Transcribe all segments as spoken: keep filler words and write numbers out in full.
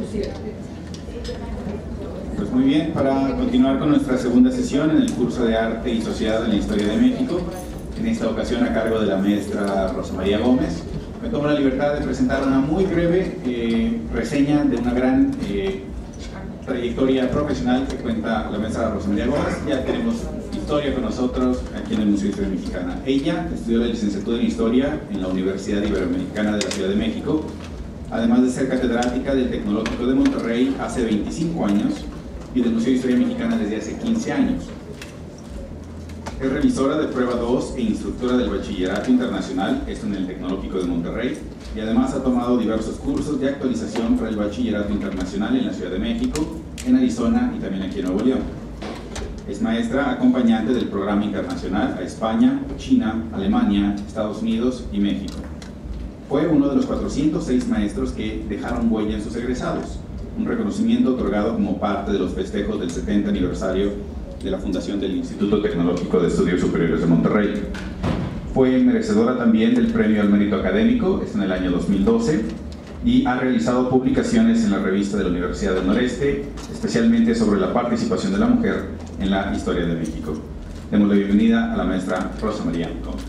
Pues muy bien, para continuar con nuestra segunda sesión en el curso de Arte y Sociedad en la Historia de México, en esta ocasión a cargo de la maestra Rosa María Gómez, me tomo la libertad de presentar una muy breve eh, reseña de una gran eh, trayectoria profesional que cuenta la maestra Rosa María Gómez. Ya tenemos historia con nosotros aquí en el Museo de Historia Mexicana. Ella estudió la licenciatura en Historia en la Universidad Iberoamericana de la Ciudad de México, además de ser catedrática del Tecnológico de Monterrey hace veinticinco años y del Museo de Historia Mexicana desde hace quince años. Es revisora de prueba dos e instructora del Bachillerato Internacional, esto en el Tecnológico de Monterrey, y además ha tomado diversos cursos de actualización para el Bachillerato Internacional en la Ciudad de México, en Arizona y también aquí en Nuevo León. Es maestra acompañante del programa internacional a España, China, Alemania, Estados Unidos y México. Fue uno de los cuatrocientos seis maestros que dejaron huella en sus egresados, un reconocimiento otorgado como parte de los festejos del setenta aniversario de la fundación del Instituto Tecnológico de Estudios Superiores de Monterrey. Fue merecedora también del Premio al Mérito Académico, esto en el año dos mil doce, y ha realizado publicaciones en la revista de la Universidad del Noreste, especialmente sobre la participación de la mujer en la historia de México. Demos la bienvenida a la maestra Rosa María Gómez.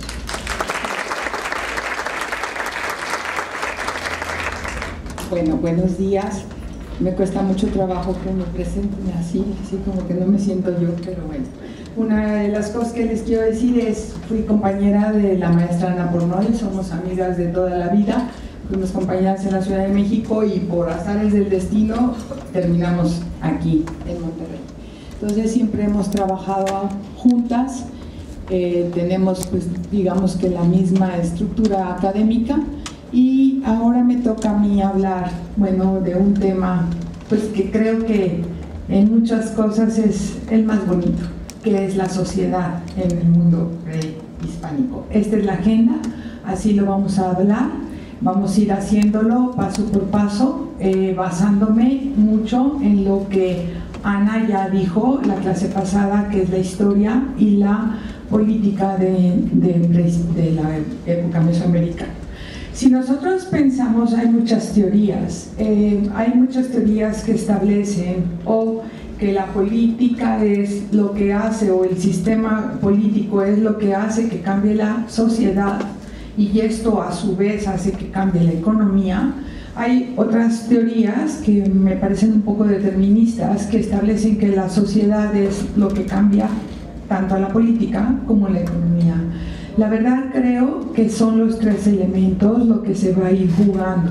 Bueno, buenos días. Me cuesta mucho trabajo que me presenten así, así como que no me siento yo, pero bueno. Una de las cosas que les quiero decir es, fui compañera de la maestra Ana Pornoy, somos amigas de toda la vida, fuimos compañeras en la Ciudad de México y por azares del destino terminamos aquí en Monterrey. Entonces siempre hemos trabajado juntas, eh, tenemos pues digamos que la misma estructura académica. Y ahora me toca a mí hablar, bueno, de un tema pues que creo que en muchas cosas es el más bonito, que es la sociedad en el mundo prehispánico. Esta es la agenda, así lo vamos a hablar, vamos a ir haciéndolo paso por paso, eh, basándome mucho en lo que Ana ya dijo la clase pasada, que es la historia y la política de, de, de la época mesoamericana. Si nosotros pensamos, hay muchas teorías, eh, hay muchas teorías que establecen o que la política es lo que hace, o el sistema político es lo que hace que cambie la sociedad, y esto a su vez hace que cambie la economía. Hay otras teorías que me parecen un poco deterministas, que establecen que la sociedad es lo que cambia tanto a la política como la economía. La verdad creo que son los tres elementos lo que se va a ir jugando,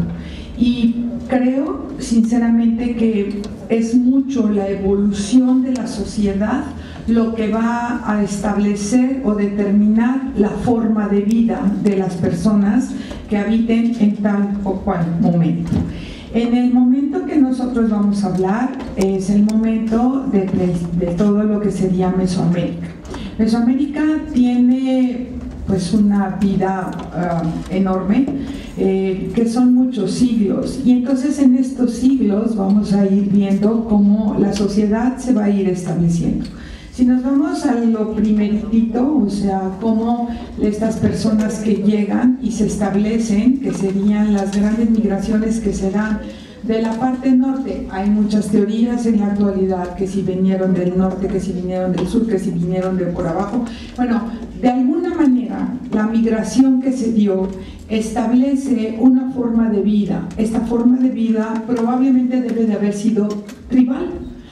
y creo sinceramente que es mucho la evolución de la sociedad lo que va a establecer o determinar la forma de vida de las personas que habiten en tal o cual momento. En el momento que nosotros vamos a hablar es el momento de, de todo lo que sería Mesoamérica. Mesoamérica tiene pues una vida uh, enorme, eh, que son muchos siglos, y entonces en estos siglos vamos a ir viendo cómo la sociedad se va a ir estableciendo. Si nos vamos a lo primeritito, o sea, cómo estas personas que llegan y se establecen, que serían las grandes migraciones que se dan de la parte norte, hay muchas teorías en la actualidad, que si vinieron del norte, que si vinieron del sur, que si vinieron de por abajo. Bueno, de alguna manera la migración que se dio establece una forma de vida. Esta forma de vida probablemente debe de haber sido tribal,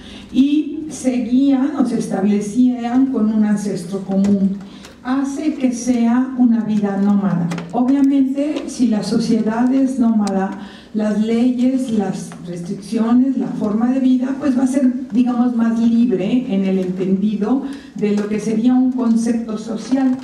y seguían o se establecían con un ancestro común. Hace que sea una vida nómada. Obviamente, si la sociedad es nómada, las leyes, las restricciones, la forma de vida, pues va a ser, digamos, más libre en el entendido de lo que sería un concepto social.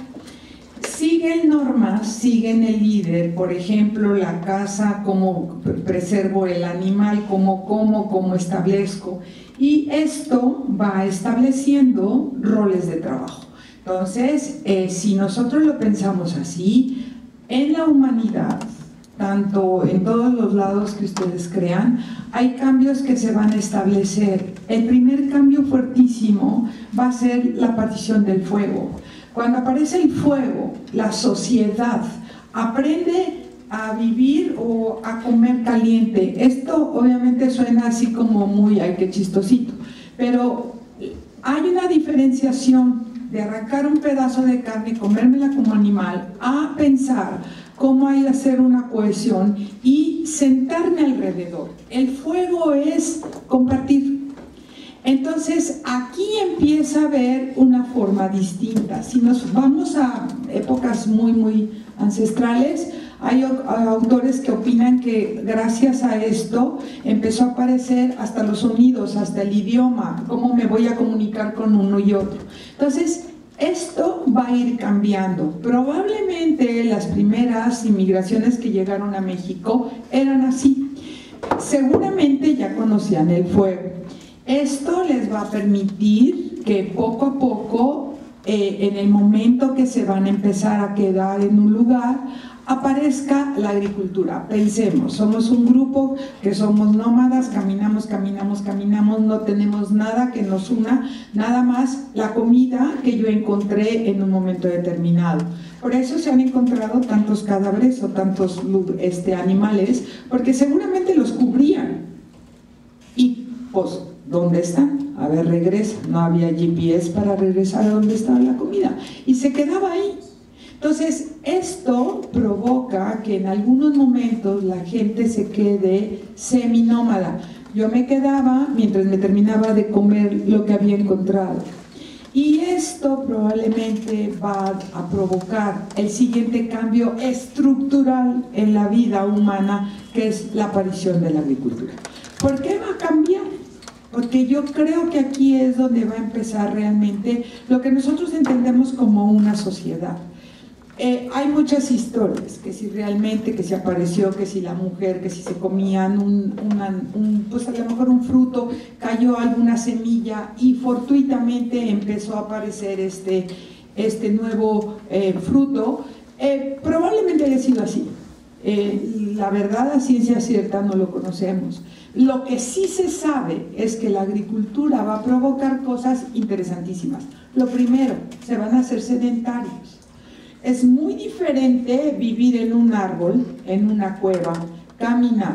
Siguen normas, siguen el líder, por ejemplo, la casa, cómo preservo el animal, cómo como, cómo establezco, y esto va estableciendo roles de trabajo. Entonces, eh, si nosotros lo pensamos así, en la humanidad, tanto en todos los lados que ustedes crean, hay cambios que se van a establecer. El primer cambio fuertísimo va a ser la partición del fuego. Cuando aparece el fuego, la sociedad aprende a vivir o a comer caliente. Esto obviamente suena así como muy, ay, qué chistosito, pero hay una diferenciación de arrancar un pedazo de carne y comérmela como animal, a pensar cómo hay que hacer una cohesión y sentarme alrededor. El fuego es compartir. Entonces aquí empieza a haber una forma distinta. Si nos vamos a épocas muy muy ancestrales, hay autores que opinan que gracias a esto empezó a aparecer hasta los sonidos, hasta el idioma, cómo me voy a comunicar con uno y otro. Entonces esto va a ir cambiando. Probablemente las primeras inmigraciones que llegaron a México eran así. Seguramente ya conocían el fuego. Esto les va a permitir que poco a poco, eh, en el momento que se van a empezar a quedar en un lugar, aparezca la agricultura. Pensemos, somos un grupo que somos nómadas, caminamos, caminamos, caminamos, no tenemos nada que nos una, nada más la comida que yo encontré en un momento determinado. Por eso se han encontrado tantos cadáveres o tantos este, animales, porque seguramente los cubrían. Y pues, ¿dónde están? A ver, regresa. No había G P S para regresar a donde estaba la comida. Y se quedaba ahí. Entonces, esto provoca que en algunos momentos la gente se quede seminómada. Yo me quedaba mientras me terminaba de comer lo que había encontrado. Y esto probablemente va a provocar el siguiente cambio estructural en la vida humana, que es la aparición de la agricultura. ¿Por qué va a cambiar? Porque yo creo que aquí es donde va a empezar realmente lo que nosotros entendemos como una sociedad. Eh, hay muchas historias, que si realmente, que si apareció, que si la mujer, que si se comían un, una, un, pues a lo mejor un fruto, cayó alguna semilla y fortuitamente empezó a aparecer este, este nuevo eh, fruto. Eh, probablemente haya sido así. Eh, la verdad, a ciencia cierta, no lo conocemos. Lo que sí se sabe es que la agricultura va a provocar cosas interesantísimas. Lo primero, se van a hacer sedentarios. Es muy diferente vivir en un árbol, en una cueva, caminar,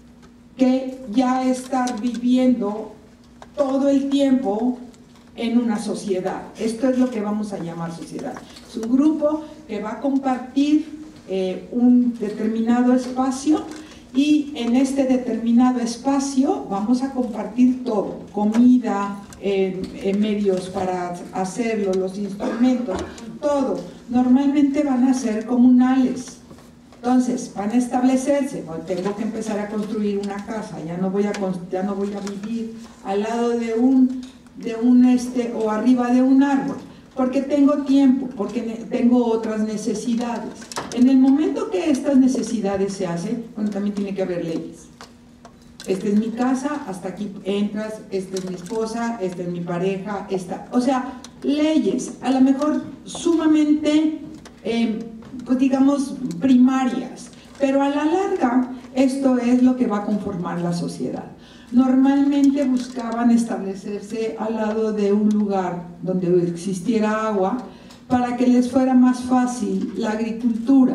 que ya estar viviendo todo el tiempo en una sociedad. Esto es lo que vamos a llamar sociedad. Es un grupo que va a compartir eh, un determinado espacio, y en este determinado espacio vamos a compartir todo, comida, eh, eh, medios para hacerlo, los instrumentos, todo. Normalmente van a ser comunales. Entonces, van a establecerse, bueno, tengo que empezar a construir una casa, ya no voy a, ya no voy a vivir al lado de un, de un este, o arriba de un árbol, porque tengo tiempo, porque tengo otras necesidades. En el momento que estas necesidades se hacen, bueno, también tiene que haber leyes. Esta es mi casa, hasta aquí entras, esta es mi esposa, esta es mi pareja, esta, o sea, leyes, a lo mejor sumamente, eh, pues digamos, primarias, pero a la larga esto es lo que va a conformar la sociedad. Normalmente buscaban establecerse al lado de un lugar donde existiera agua para que les fuera más fácil la agricultura.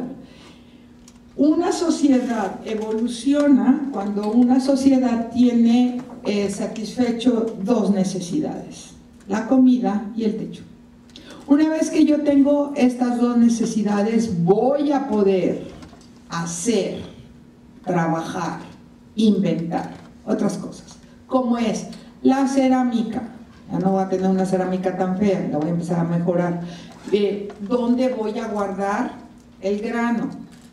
Una sociedad evoluciona cuando una sociedad tiene eh, satisfecho dos necesidades, la comida y el techo. Una vez que yo tengo estas dos necesidades, voy a poder hacer, trabajar, inventar otras cosas, como es la cerámica. Ya no voy a tener una cerámica tan fea, la voy a empezar a mejorar. Eh, ¿Dónde voy a guardar el grano?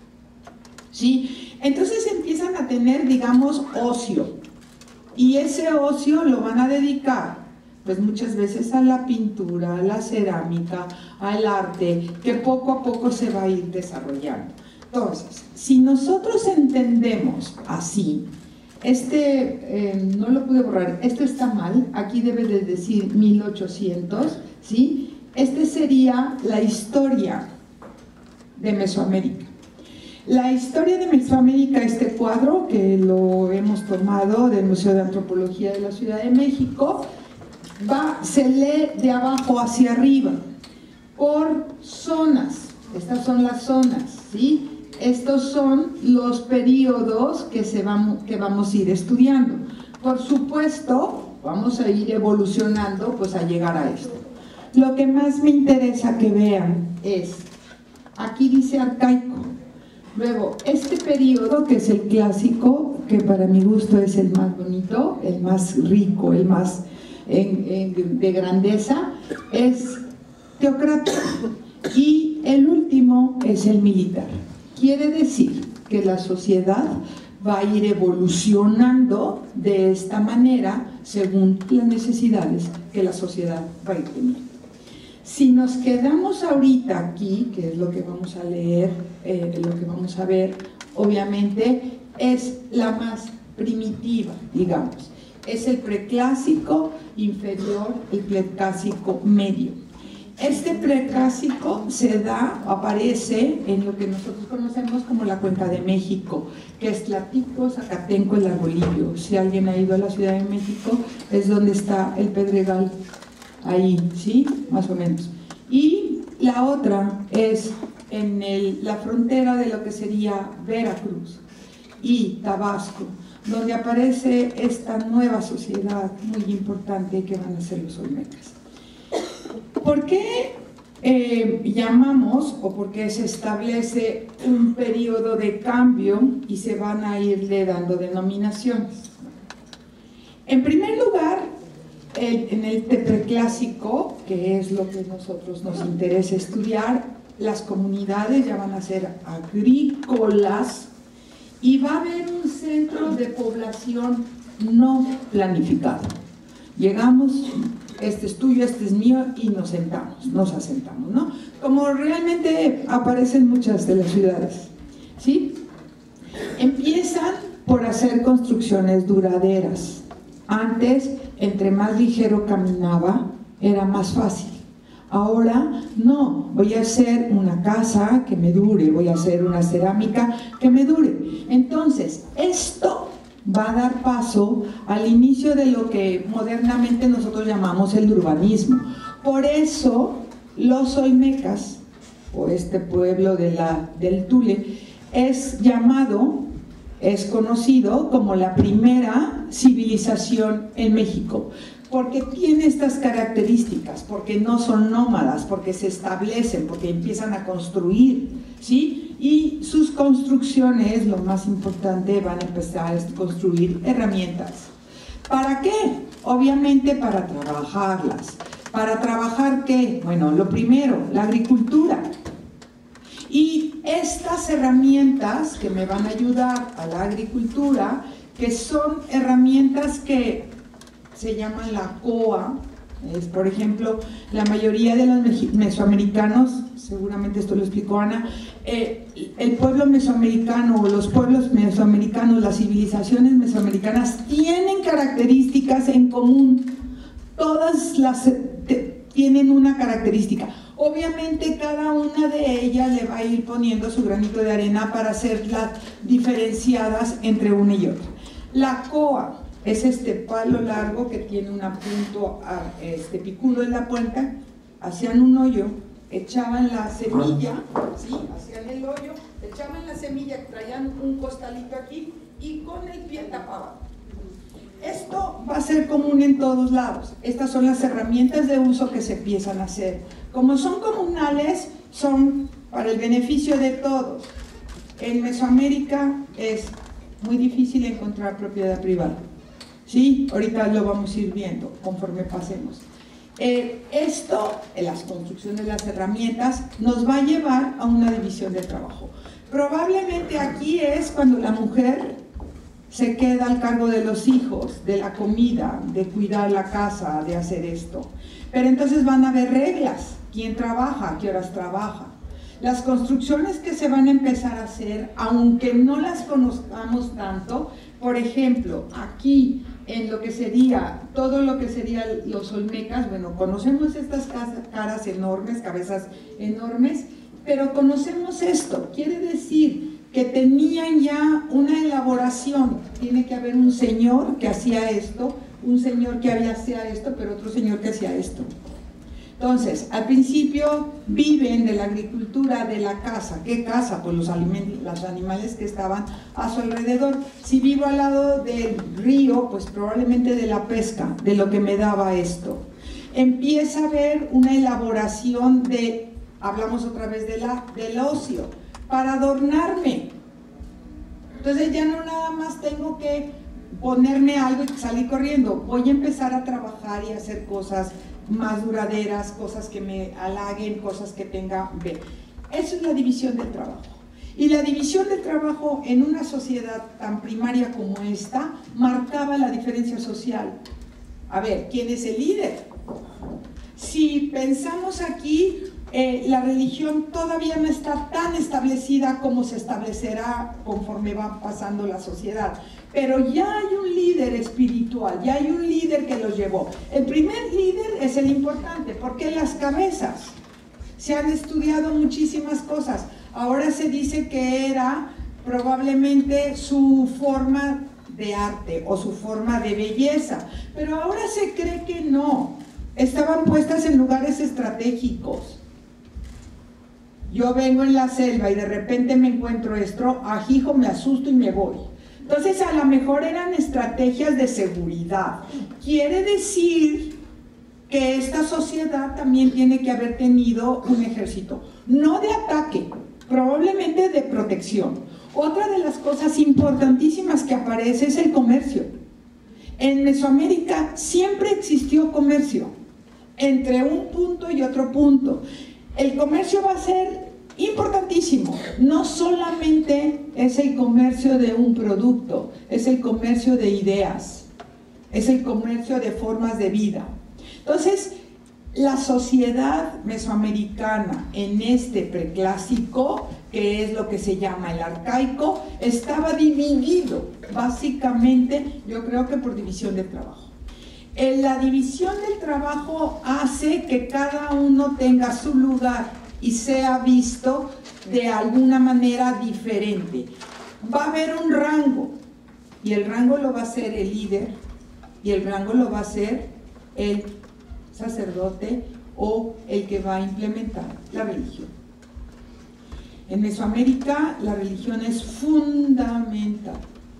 ¿Sí? Entonces empiezan a tener, digamos, ocio, y ese ocio lo van a dedicar pues muchas veces a la pintura, a la cerámica, al arte, que poco a poco se va a ir desarrollando. Entonces, si nosotros entendemos así, este, eh, no lo pude borrar, esto está mal, aquí debe de decir mil ochocientos, ¿sí? Este sería la historia de Mesoamérica. La historia de Mesoamérica, este cuadro que lo hemos tomado del Museo de Antropología de la Ciudad de México, va, se lee de abajo hacia arriba, por zonas. Estas son las zonas, ¿sí? estos son los periodos que, se vamos, que vamos a ir estudiando. Por supuesto, vamos a ir evolucionando pues a llegar a esto. Lo que más me interesa que vean es, aquí dice arcaico, luego este periodo que es el clásico, que para mi gusto es el más bonito, el más rico, el más en, en, de grandeza, es teocrático, y el último es el militar. Quiere decir que la sociedad va a ir evolucionando de esta manera según las necesidades que la sociedad va a ir teniendo. Si nos quedamos ahorita aquí, que es lo que vamos a leer, eh, lo que vamos a ver, obviamente es la más primitiva, digamos. Es el preclásico inferior, el preclásico medio. Este preclásico se da, aparece en lo que nosotros conocemos como la Cuenca de México, que es Tlatilco, Zacatenco, el Arbolillo. Si alguien ha ido a la Ciudad de México, es donde está el Pedregal, ahí, ¿sí? Más o menos. Y la otra es en el, la frontera de lo que sería Veracruz y Tabasco, donde aparece esta nueva sociedad muy importante que van a ser los olmecas. ¿Por qué eh, llamamos o por qué se establece un periodo de cambio y se van a irle dando denominaciones? En primer lugar, el, en el preclásico, que es lo que a nosotros nos interesa estudiar, las comunidades ya van a ser agrícolas y va a haber un centro de población no planificado. Llegamos, este es tuyo, este es mío, y nos sentamos, nos asentamos, ¿no? Como realmente aparecen muchas de las ciudades, ¿sí? Empiezan por hacer construcciones duraderas. Antes, entre más ligero caminaba, era más fácil. Ahora, no, voy a hacer una casa que me dure, voy a hacer una cerámica que me dure. Entonces, esto va a dar paso al inicio de lo que modernamente nosotros llamamos el urbanismo. Por eso los olmecas, o este pueblo de la, del Tule, es llamado, es conocido como la primera civilización en México, porque tiene estas características, porque no son nómadas, porque se establecen, porque empiezan a construir, ¿sí? Y sus construcciones, lo más importante, van a empezar a construir herramientas. ¿Para qué? Obviamente para trabajarlas. ¿Para trabajar qué? Bueno, lo primero, la agricultura. Y estas herramientas que me van a ayudar a la agricultura, que son herramientas que se llaman la C O A, es, por ejemplo, la mayoría de los mesoamericanos, seguramente esto lo explicó Ana, eh, el pueblo mesoamericano o los pueblos mesoamericanos, las civilizaciones mesoamericanas tienen características en común, todas las te, tienen una característica. Obviamente cada una de ellas le va a ir poniendo su granito de arena para hacerlas diferenciadas entre una y otra. La C O A es este palo largo que tiene un punto este, picudo en la punta, hacían un hoyo, echaban la semilla, ¿sí? Hacían el hoyo, echaban la semilla, traían un costalito aquí y con el pie tapaban. Esto va a ser común en todos lados. Estas son las herramientas de uso que se empiezan a hacer. Como son comunales, son para el beneficio de todos. En Mesoamérica es muy difícil encontrar propiedad privada. Sí, ahorita lo vamos a ir viendo conforme pasemos. Eh, esto, en las construcciones de las herramientas, nos va a llevar a una división de trabajo. Probablemente aquí es cuando la mujer se queda al cargo de los hijos, de la comida, de cuidar la casa, de hacer esto. Pero entonces van a haber reglas. ¿Quién trabaja? ¿A qué horas trabaja? Las construcciones que se van a empezar a hacer, aunque no las conozcamos tanto, por ejemplo, aquí en lo que sería, todo lo que serían los olmecas, bueno, conocemos estas caras enormes, cabezas enormes, pero conocemos esto, quiere decir que tenían ya una elaboración, tiene que haber un señor que hacía esto, un señor que hacía esto, pero otro señor que hacía esto. Entonces, al principio viven de la agricultura de la casa. ¿Qué casa? Pues los, los animales que estaban a su alrededor. Si vivo al lado del río, pues probablemente de la pesca, de lo que me daba esto. Empieza a haber una elaboración de, hablamos otra vez de la, del ocio, para adornarme. Entonces ya no nada más tengo que ponerme algo y salir corriendo. Voy a empezar a trabajar y a hacer cosas más duraderas, cosas que me halaguen, cosas que tengan B. Eso es la división del trabajo. Y la división del trabajo en una sociedad tan primaria como esta marcaba la diferencia social. A ver, ¿quién es el líder? Si pensamos aquí, eh, la religión todavía no está tan establecida como se establecerá conforme va pasando la sociedad. Pero ya hay un líder espiritual, ya hay un líder que los llevó. El primer líder es el importante, porque las cabezas, se han estudiado muchísimas cosas. Ahora se dice que era probablemente su forma de arte o su forma de belleza, pero ahora se cree que no, estaban puestas en lugares estratégicos. Yo vengo en la selva y de repente me encuentro esto, ajijo, me asusto y me voy. Entonces a lo mejor eran estrategias de seguridad. Quiere decir que esta sociedad también tiene que haber tenido un ejército, no de ataque, probablemente de protección. Otra de las cosas importantísimas que aparece es el comercio. En Mesoamérica siempre existió comercio, entre un punto y otro punto. El comercio va a ser importantísimo, no solamente es el comercio de un producto, es el comercio de ideas, es el comercio de formas de vida. Entonces, la sociedad mesoamericana en este preclásico, que es lo que se llama el arcaico, estaba dividido básicamente, yo creo que por división del trabajo. En la división del trabajo hace que cada uno tenga su lugar y sea visto de alguna manera diferente. Va a haber un rango, y el rango lo va a hacer el líder, y el rango lo va a hacer el sacerdote o el que va a implementar la religión. En Mesoamérica la religión es fundamental,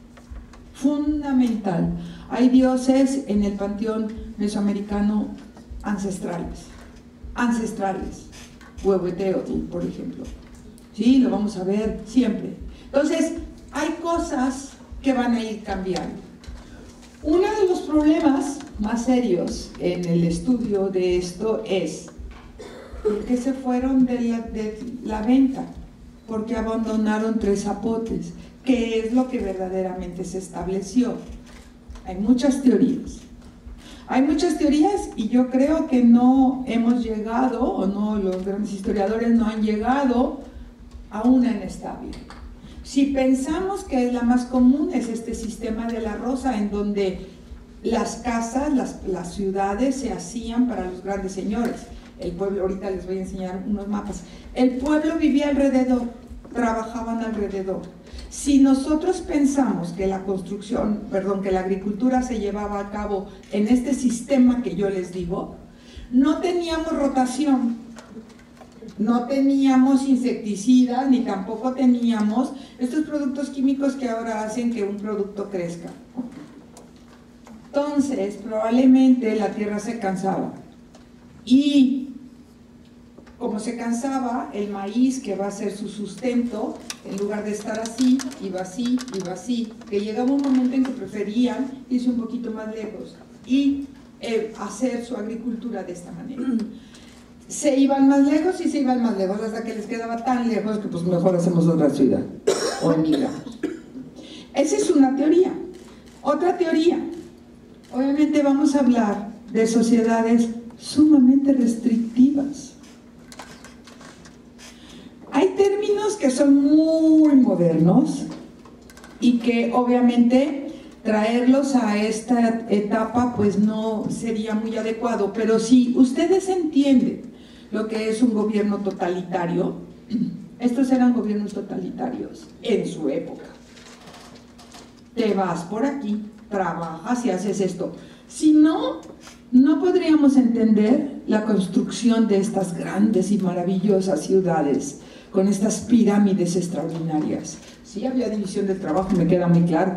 fundamental. Hay dioses en el panteón mesoamericano ancestrales, ancestrales. Huehueteotl, por ejemplo. Sí, lo vamos a ver siempre. Entonces, hay cosas que van a ir cambiando. Uno de los problemas más serios en el estudio de esto es ¿por qué se fueron de la, de la venta? ¿Por qué abandonaron Tres Zapotes? ¿Qué es lo que verdaderamente se estableció? Hay muchas teorías. Hay muchas teorías y yo creo que no hemos llegado, o no, los grandes historiadores no han llegado a una inestable. Si pensamos que la más común es este sistema de la rosa, en donde las casas, las, las ciudades se hacían para los grandes señores. El pueblo, ahorita les voy a enseñar unos mapas. El pueblo vivía alrededor, trabajaban alrededor. Si nosotros pensamos que la construcción, perdón, que la agricultura se llevaba a cabo en este sistema que yo les digo, no teníamos rotación, no teníamos insecticidas, ni tampoco teníamos estos productos químicos que ahora hacen que un producto crezca. Entonces, probablemente la tierra se cansaba. Y como se cansaba, el maíz, que va a ser su sustento, en lugar de estar así, iba así, iba así, que llegaba un momento en que preferían irse un poquito más lejos y eh, hacer su agricultura de esta manera. Se iban más lejos y se iban más lejos, hasta que les quedaba tan lejos que pues mejor hacemos otra ciudad, o emigramos. Esa es una teoría. Otra teoría, obviamente vamos a hablar de sociedades sumamente restrictivas. Hay términos que son muy modernos y que obviamente traerlos a esta etapa pues no sería muy adecuado, pero si ustedes entienden lo que es un gobierno totalitario, estos eran gobiernos totalitarios en su época. Te vas por aquí, trabajas y haces esto. Si no, no podríamos entender la construcción de estas grandes y maravillosas ciudades con estas pirámides extraordinarias. Sí había división del trabajo, me queda muy claro,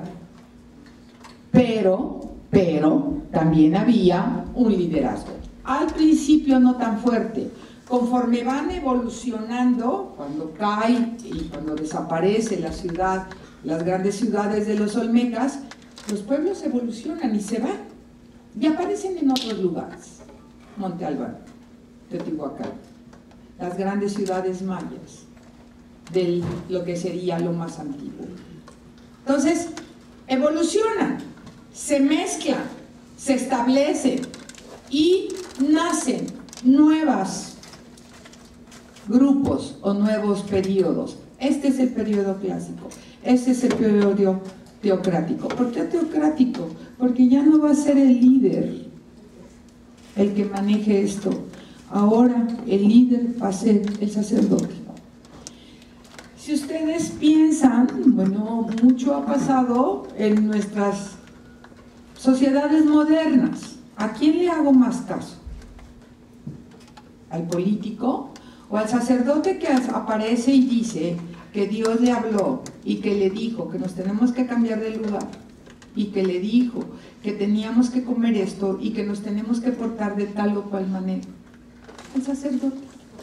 pero, pero también había un liderazgo. Al principio no tan fuerte. Conforme van evolucionando, cuando cae y cuando desaparece la ciudad, las grandes ciudades de los olmecas, los pueblos evolucionan y se van y aparecen en otros lugares. Monte Albán, Teotihuacán, las grandes ciudades mayas, de lo que sería lo más antiguo. Entonces, evolucionan, se mezclan, se establecen y nacen nuevas grupos o nuevos periodos. Este es el periodo clásico, este es el periodo teocrático. ¿Por qué teocrático? Porque ya no va a ser el líder el que maneje esto. Ahora el líder va a ser el sacerdote. Si ustedes piensan, bueno, mucho ha pasado en nuestras sociedades modernas. ¿A quién le hago más caso? ¿Al político? O al sacerdote que aparece y dice que Dios le habló y que le dijo que nos tenemos que cambiar de lugar y que le dijo que teníamos que comer esto y que nos tenemos que portar de tal o cual manera. El sacerdote.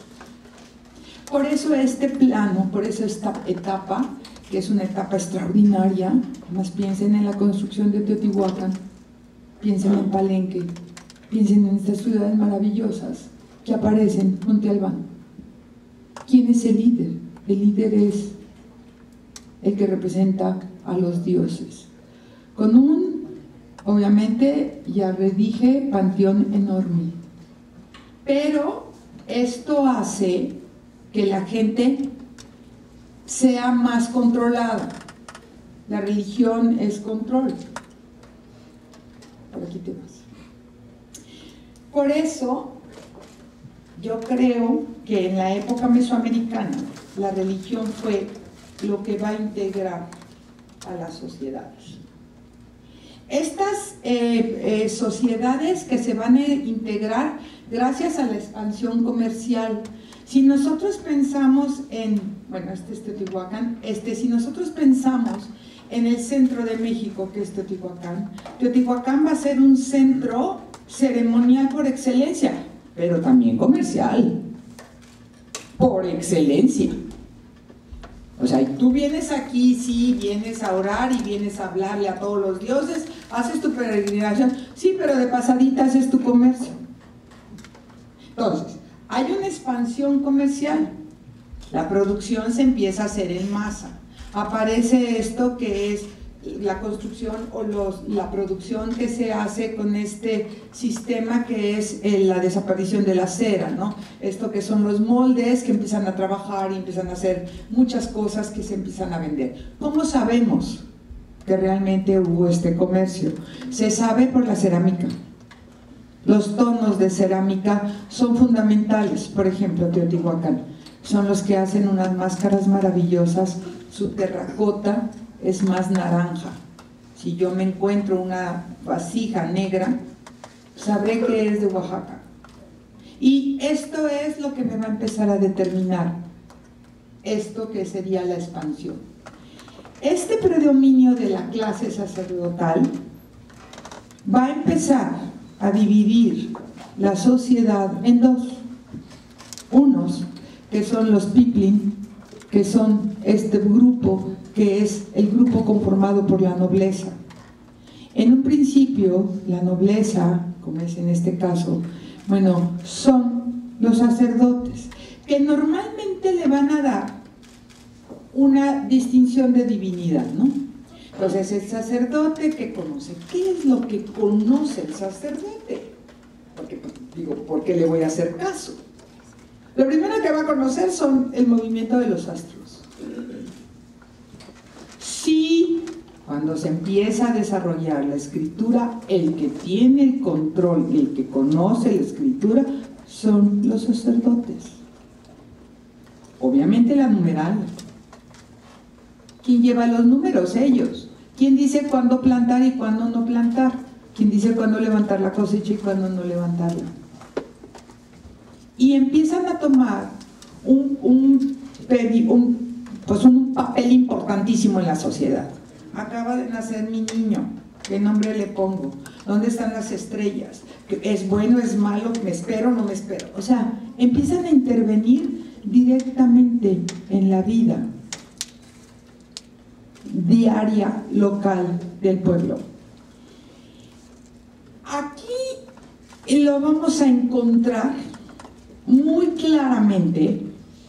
Por eso este plano, por eso esta etapa, que es una etapa extraordinaria, más piensen en la construcción de Teotihuacán, piensen en Palenque, piensen en estas ciudades maravillosas que aparecen, Monte Albán. ¿Quién es el líder? El líder es el que representa a los dioses. Con un, obviamente, ya les dije, panteón enorme. Pero esto hace que la gente sea más controlada. La religión es control. Por aquí te vas. Por eso, yo creo que en la época mesoamericana la religión fue lo que va a integrar a las sociedades. Estas eh, eh, sociedades que se van a integrar gracias a la expansión comercial. Si nosotros pensamos en, bueno, este es Teotihuacán, este, si nosotros pensamos en el centro de México, que es Teotihuacán, Teotihuacán va a ser un centro ceremonial por excelencia, pero también comercial, por excelencia. O sea, tú vienes aquí, sí, vienes a orar y vienes a hablarle a todos los dioses, haces tu peregrinación, sí, pero de pasadita haces tu comercio. Entonces, hay una expansión comercial, la producción se empieza a hacer en masa, aparece esto que es la construcción o los, la producción que se hace con este sistema que es eh, la desaparición de la cera, ¿no? Esto que son los moldes que empiezan a trabajar y empiezan a hacer muchas cosas que se empiezan a vender. ¿Cómo sabemos que realmente hubo este comercio? Se sabe por la cerámica. Los tonos de cerámica son fundamentales. Por ejemplo, Teotihuacán son los que hacen unas máscaras maravillosas. Su terracota es más naranja. Si yo me encuentro una vasija negra, sabré que es de Oaxaca. Y esto es lo que me va a empezar a determinar esto que sería la expansión. Este predominio de la clase sacerdotal va a empezar a dividir la sociedad en dos. Unos que son los Piplin, que son este grupo que es el grupo conformado por la nobleza. En un principio, la nobleza, como es en este caso, bueno, son los sacerdotes, que normalmente le van a dar una distinción de divinidad, ¿no? Entonces, el sacerdote que conoce, ¿qué es lo que conoce el sacerdote? Porque, digo, ¿por qué le voy a hacer caso? Lo primero que va a conocer son el movimiento de los astros. Sí, cuando se empieza a desarrollar la escritura, el que tiene el control y el que conoce la escritura son los sacerdotes. Obviamente la numeral. ¿Quién lleva los números? Ellos. ¿Quién dice cuándo plantar y cuándo no plantar? quien dice cuándo levantar la cosecha y cuándo no levantarla. Y empiezan a tomar un, un, un, pues un papel importantísimo en la sociedad. Acaba de nacer mi niño, ¿qué nombre le pongo? ¿Dónde están las estrellas? ¿Es bueno, es malo? ¿Me espero o no me espero? O sea, empiezan a intervenir directamente en la vida diaria, local del pueblo. Aquí lo vamos a encontrar muy claramente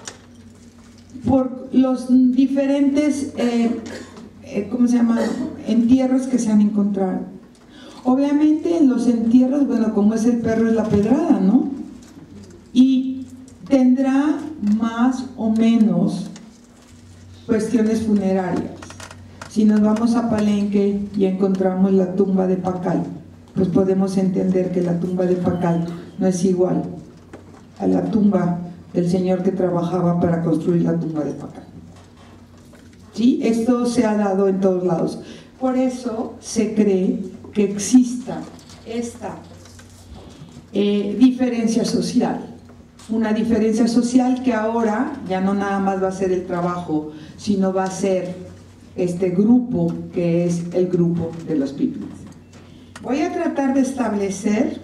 por los diferentes, eh, eh, ¿cómo se llama?, entierros que se han encontrado. Obviamente en los entierros, bueno, como es el perro es la pedrada, ¿no? Y tendrá más o menos cuestiones funerarias. Si nos vamos a Palenque y encontramos la tumba de Pacal, pues podemos entender que la tumba de Pacal no es igual a la tumba del señor que trabajaba para construir la tumba de Pacal. ¿Sí? Esto se ha dado en todos lados. Por eso se cree que exista esta eh, diferencia social. Una diferencia social que ahora ya no nada más va a ser el trabajo, sino va a ser este grupo que es el grupo de los pipis. Voy a tratar de establecer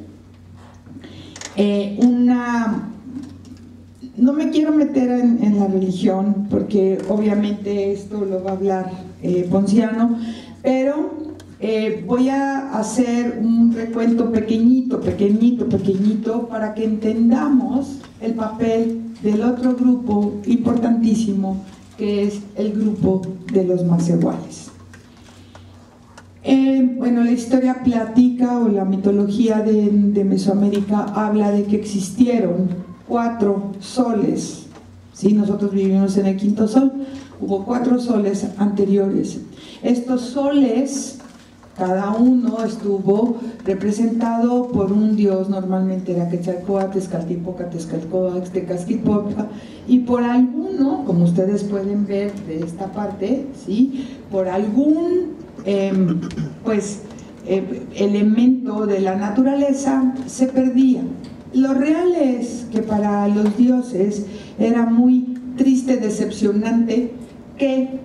eh, una... No me quiero meter en, en la religión, porque obviamente esto lo va a hablar eh, Ponciano, pero eh, voy a hacer un recuento pequeñito, pequeñito, pequeñito, para que entendamos el papel del otro grupo importantísimo, que es el grupo de los macehuales. Eh, bueno, la historia platica o la mitología de, de Mesoamérica habla de que existieron cuatro soles, ¿sí? Nosotros vivimos en el quinto sol, hubo cuatro soles anteriores. Estos soles, cada uno estuvo representado por un dios, normalmente era Quetzalcóatl, Tezcatlipoca, Tezcatlipoca, Tezcatlipoca, y por alguno, como ustedes pueden ver de esta parte, ¿sí?, por algún eh, pues, eh, elemento de la naturaleza se perdía. Lo real es que para los dioses era muy triste, decepcionante que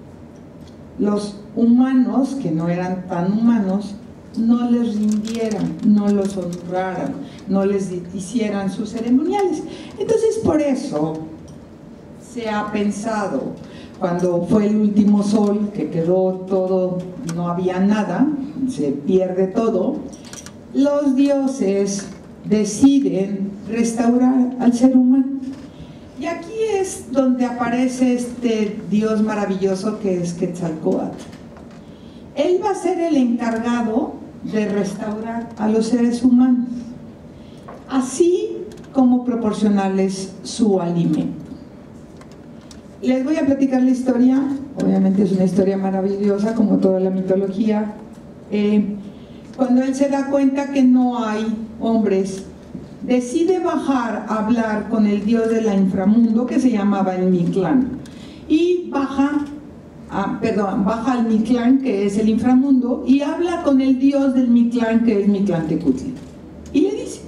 los humanos, que no eran tan humanos, no les rindieran, no los honraran, no les hicieran sus ceremoniales. Entonces, por eso se ha pensado, cuando fue el último sol, que quedó todo, no había nada, se pierde todo, los dioses deciden restaurar al ser humano. Y aquí es donde aparece este dios maravilloso que es Quetzalcóatl. Él va a ser el encargado de restaurar a los seres humanos, así como proporcionarles su alimento. Les voy a platicar la historia, obviamente es una historia maravillosa como toda la mitología. Eh, cuando él se da cuenta que no hay hombres, decide bajar a hablar con el dios del inframundo, que se llamaba el Mictlán, y baja, a, perdón, baja al Mictlán, que es el inframundo, y habla con el dios del Mictlán, que es Mictlantecutli, y le dice: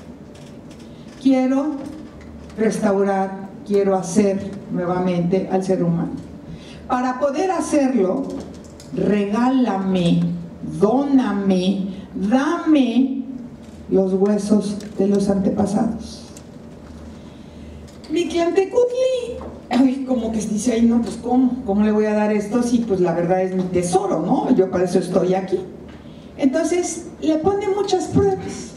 quiero restaurar, quiero hacer nuevamente al ser humano. Para poder hacerlo, regálame, dóname, dame los huesos de los antepasados. Mictlantecutli, ay, como que dice ahí, no, pues ¿cómo? ¿Cómo le voy a dar esto? Si pues la verdad es mi tesoro, ¿no? Yo para eso estoy aquí. Entonces le pone muchas pruebas.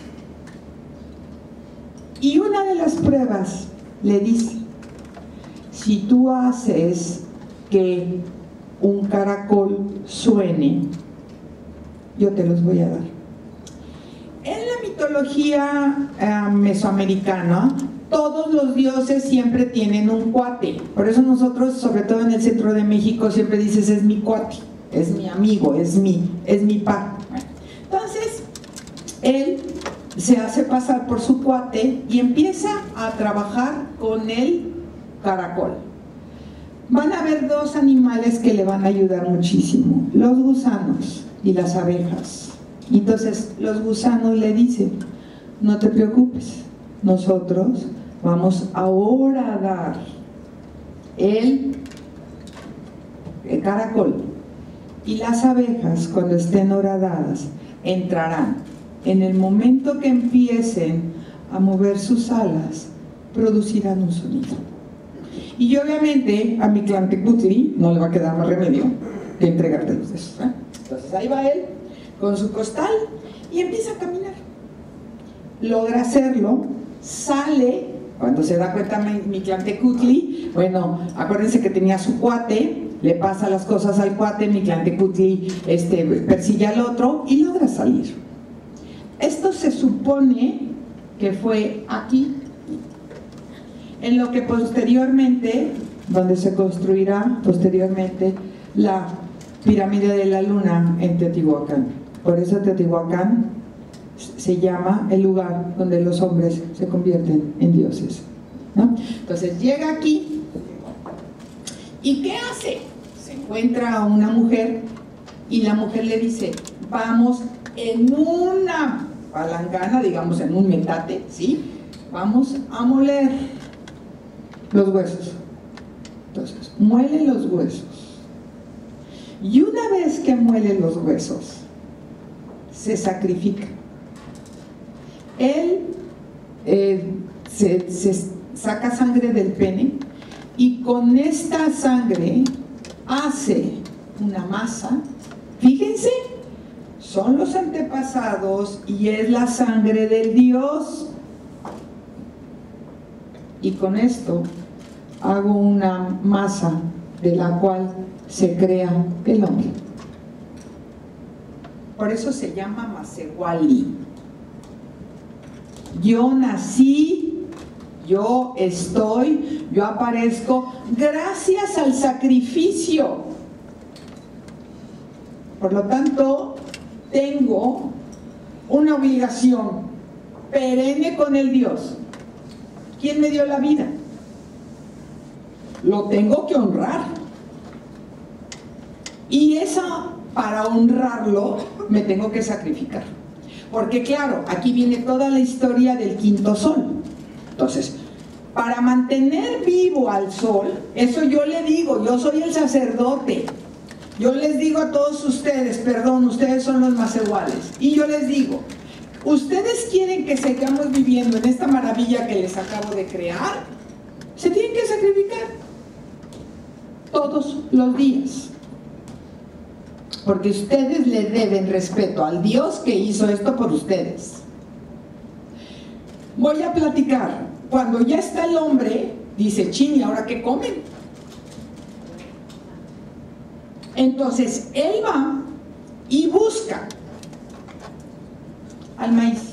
Y una de las pruebas le dice: si tú haces que un caracol suene, yo te los voy a dar. En la mitología eh, mesoamericana, todos los dioses siempre tienen un cuate. Por eso nosotros, sobre todo en el centro de México, siempre dices: es mi cuate, es mi amigo, es mi, es mi par. Entonces, él se hace pasar por su cuate y empieza a trabajar con el caracol. Van a haber dos animales que le van a ayudar muchísimo: los gusanos y las abejas. Y entonces los gusanos le dicen, no te preocupes, nosotros vamos ahora a dar el, el caracol, y las abejas, cuando estén horadadas, entrarán. En el momento que empiecen a mover sus alas, producirán un sonido. Y obviamente a mi Tlantecutli no le va a quedar más remedio que entregártelos de esos, ¿eh? Entonces ahí va él con su costal y empieza a caminar. Logra hacerlo, sale. Cuando se da cuenta mi, mi Tlantecutli, bueno, acuérdense que tenía su cuate, le pasa las cosas al cuate, mi Tlantecutli este, persigue al otro y logra salir. Esto se supone que fue aquí, en lo que posteriormente, donde se construirá posteriormente la pirámide de la luna en Teotihuacán. Por eso Teotihuacán se llama el lugar donde los hombres se convierten en dioses, ¿no? Entonces llega aquí y ¿qué hace? Se encuentra a una mujer y la mujer le dice, vamos en una palangana, digamos en un metate, ¿sí? Vamos a moler los huesos. Entonces muele los huesos y una vez que muele los huesos se sacrifica. Él eh, se, se saca sangre del pene y con esta sangre hace una masa. Fíjense, son los antepasados y es la sangre del dios. Y con esto hago una masa de la cual se crea el hombre. Por eso se llama Masehuali. Yo nací, yo estoy, yo aparezco gracias al sacrificio. Por lo tanto, tengo una obligación perenne con el Dios. ¿Quién me dio la vida? Lo tengo que honrar. Y esa, para honrarlo, me tengo que sacrificar. Porque claro, aquí viene toda la historia del quinto sol. Entonces, para mantener vivo al sol, eso yo le digo, yo soy el sacerdote. Yo les digo a todos ustedes, perdón, ustedes son los más iguales. Y yo les digo, ¿ustedes quieren que sigamos viviendo en esta maravilla que les acabo de crear? Se tienen que sacrificar todos los días. Porque ustedes le deben respeto al Dios que hizo esto por ustedes. Voy a platicar. Cuando ya está el hombre, dice, chin, ¿y ahora qué comen? Entonces, él va y busca al maíz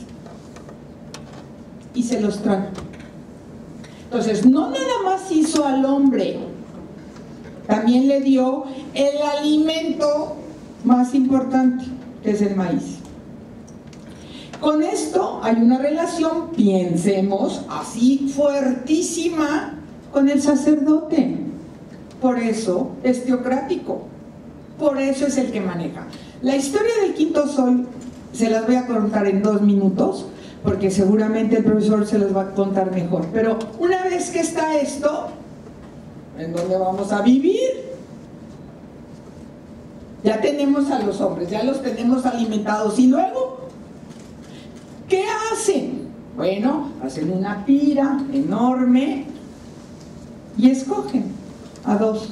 y se los trae. Entonces, no nada más hizo al hombre, también le dio el alimento más importante, que es el maíz. Con esto hay una relación, pensemos, así fuertísima con el sacerdote. Por eso es teocrático, por eso es el que maneja. La historia del quinto sol se las voy a contar en dos minutos, porque seguramente el profesor se los va a contar mejor. Pero una vez que está esto, ¿en dónde vamos a vivir? Ya tenemos a los hombres, ya los tenemos alimentados. ¿Y luego? ¿Qué hacen? Bueno, hacen una pira enorme y escogen a dos.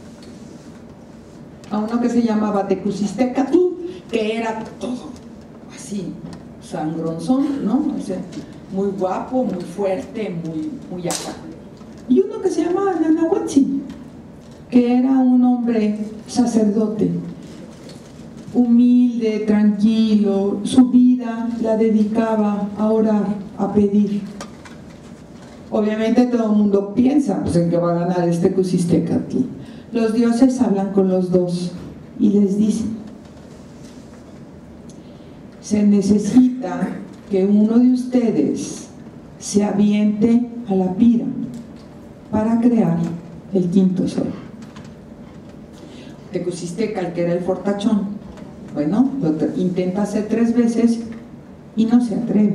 A uno que se llamaba Tecusistecatl, que era todo así, sangronzón, ¿no? O sea, muy guapo, muy fuerte, muy, muy acá. Y uno que se llamaba Nanahuatzin, que era un hombre sacerdote, humilde, tranquilo, su vida la dedicaba a orar, a pedir. Obviamente todo el mundo piensa pues, en que va a ganar este Tecusistecatl. Los dioses hablan con los dos y les dicen: se necesita que uno de ustedes se aviente a la pira para crear el quinto sol. Tecusistecatl, que era el fortachón, Bueno, lo intenta hacer tres veces y no se atreve.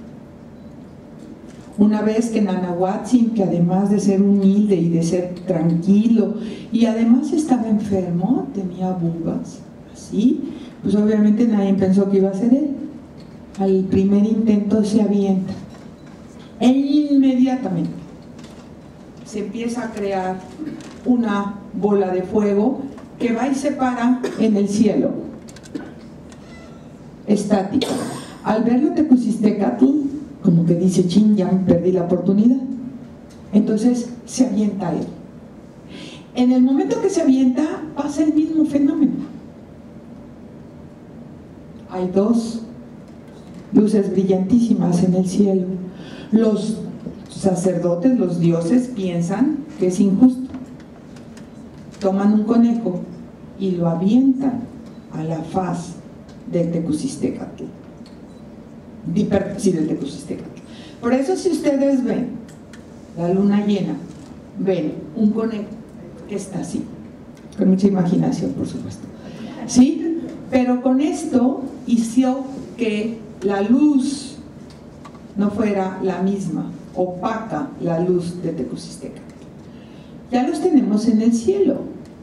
Una vez que Nanahuatzin, que además de ser humilde y de ser tranquilo, y además estaba enfermo, tenía bugas, así, pues obviamente nadie pensó que iba a ser él. Al primer intento se avienta e inmediatamente se empieza a crear una bola de fuego que va y se para en el cielo, estática. Al verlo Tecusistecatl, como que dice, chin, ya perdí la oportunidad. Entonces se avienta él. En el momento que se avienta, pasa el mismo fenómeno. Hay dos luces brillantísimas en el cielo. Los sacerdotes, los dioses, piensan que es injusto. Toman un conejo y lo avientan a la faz del Tecusistecatl. Sí, del Tecusistecatl. Por eso, si ustedes ven la luna llena, ven un conejo que está así, con mucha imaginación, por supuesto, ¿sí? Pero con esto hizo que la luz no fuera la misma, opaca la luz de Tecusistecatl. Ya los tenemos en el cielo,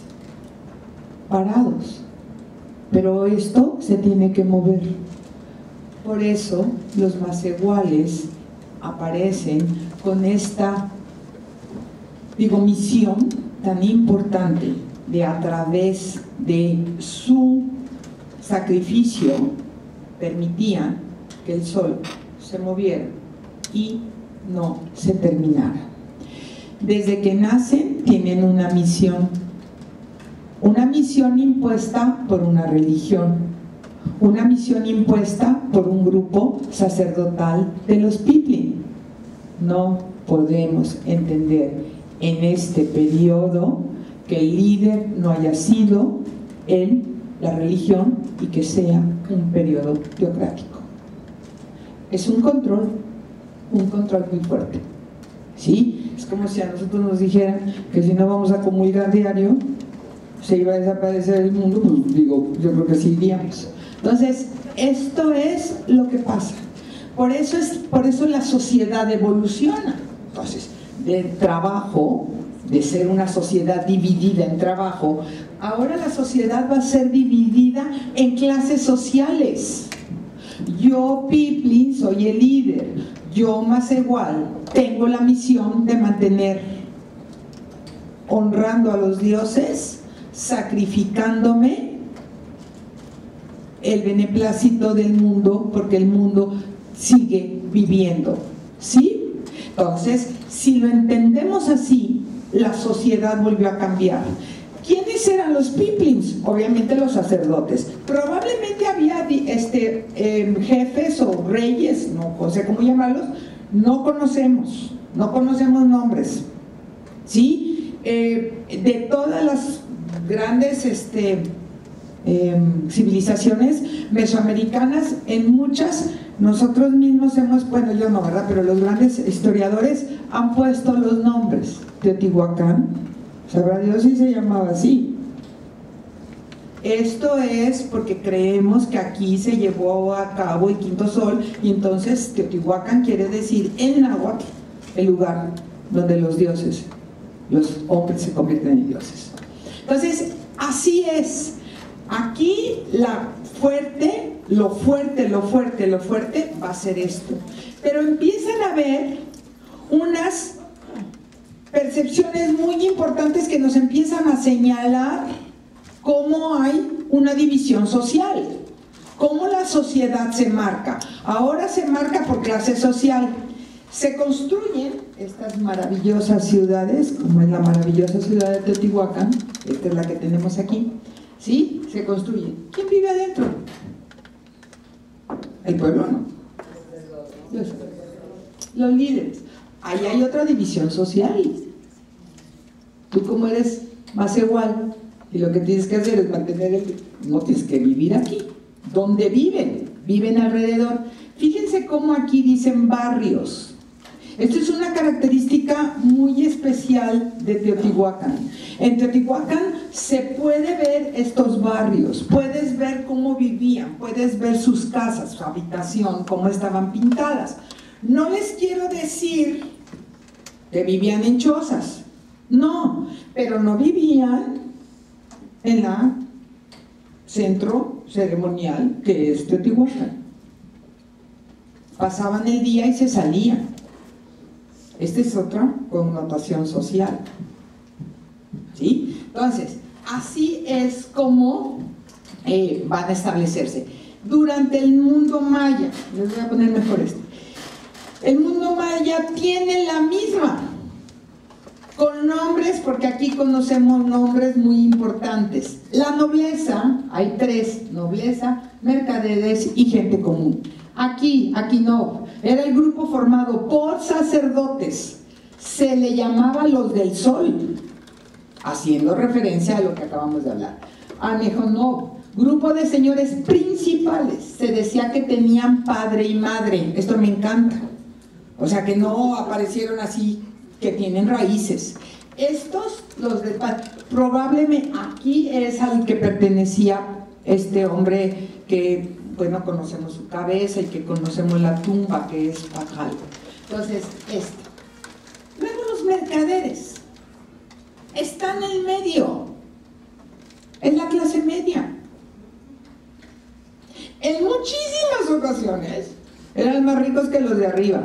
parados, pero esto se tiene que mover. Por eso los macehuales aparecen con esta, digo, misión tan importante de, a través de su sacrificio, permitían que el sol se moviera y no se terminara. Desde que nacen tienen una misión, una misión impuesta por una religión, una misión impuesta por un grupo sacerdotal de los Pitlin. No podemos entender en este periodo que el líder no haya sido él, la religión, y que sea un periodo teocrático. Es un control, un control muy fuerte, ¿sí? Es como si a nosotros nos dijeran que si no vamos a comulgar diario se iba a desaparecer el mundo. Pues digo, yo creo que sí iríamos. Entonces, esto es lo que pasa. Por eso, es, por eso la sociedad evoluciona. Entonces, del trabajo, de ser una sociedad dividida en trabajo, ahora la sociedad va a ser dividida en clases sociales. Yo, Piplin, soy el líder. Yo, Macehual, tengo la misión de mantener, honrando a los dioses, sacrificándome el beneplácito del mundo, porque el mundo sigue viviendo, ¿sí? Entonces, si lo entendemos así, la sociedad volvió a cambiar. ¿Quiénes eran los Piplins? Obviamente los sacerdotes. Probablemente había este, eh, jefes o reyes, no sé cómo llamarlos, no conocemos, no conocemos nombres, ¿sí? Eh, de todas las grandes este, eh, civilizaciones mesoamericanas, en muchas nosotros mismos hemos, bueno, yo no, ¿verdad? Pero los grandes historiadores han puesto los nombres. Teotihuacán, sabrá Dios si se llamaba así. Esto es porque creemos que aquí se llevó a cabo el quinto sol, y entonces Teotihuacán quiere decir en náhuatl el lugar donde los dioses, los hombres se convierten en dioses. Entonces, así es. Aquí la fuerte, lo fuerte, lo fuerte, lo fuerte va a ser esto. Pero empiezan a haber unas percepciones muy importantes que nos empiezan a señalar cómo hay una división social, cómo la sociedad se marca. Ahora se marca por clase social. Se construyen estas maravillosas ciudades, como es la maravillosa ciudad de Teotihuacán, esta es la que tenemos aquí, ¿sí? Se construyen. ¿Quién vive adentro? El pueblo, ¿no? Los, los líderes. Ahí hay otra división social. Tú, como eres Macehual, y lo que tienes que hacer es mantener el... No tienes que vivir aquí. ¿Dónde viven? Viven alrededor. Fíjense cómo aquí dicen barrios. Esto es una característica muy especial de Teotihuacán. En Teotihuacán se puede ver estos barrios, puedes ver cómo vivían, puedes ver sus casas, su habitación, cómo estaban pintadas. No les quiero decir que vivían en chozas, no, pero no vivían en la centro ceremonial que es Teotihuacán. Pasaban el día y se salían. Esta es otra connotación social, ¿sí? Entonces, así es como eh, van a establecerse. Durante el mundo maya, les voy a poner mejor esto, el mundo maya tiene la misma, con nombres, porque aquí conocemos nombres muy importantes. La nobleza, hay tres, nobleza, mercaderes y gente común. Aquí, aquí no, era el grupo formado por sacerdotes, se le llamaba los del sol, haciendo referencia a lo que acabamos de hablar. Anejonov, grupo de señores principales, se decía que tenían padre y madre, esto me encanta, o sea que no aparecieron así, que tienen raíces. Estos, los del padre, probablemente aquí es al que pertenecía este hombre que, bueno, conocemos su cabeza y que conocemos la tumba, que es Pakal. Entonces, este. Luego los mercaderes están en el medio, es la clase media. En muchísimas ocasiones eran más ricos que los de arriba.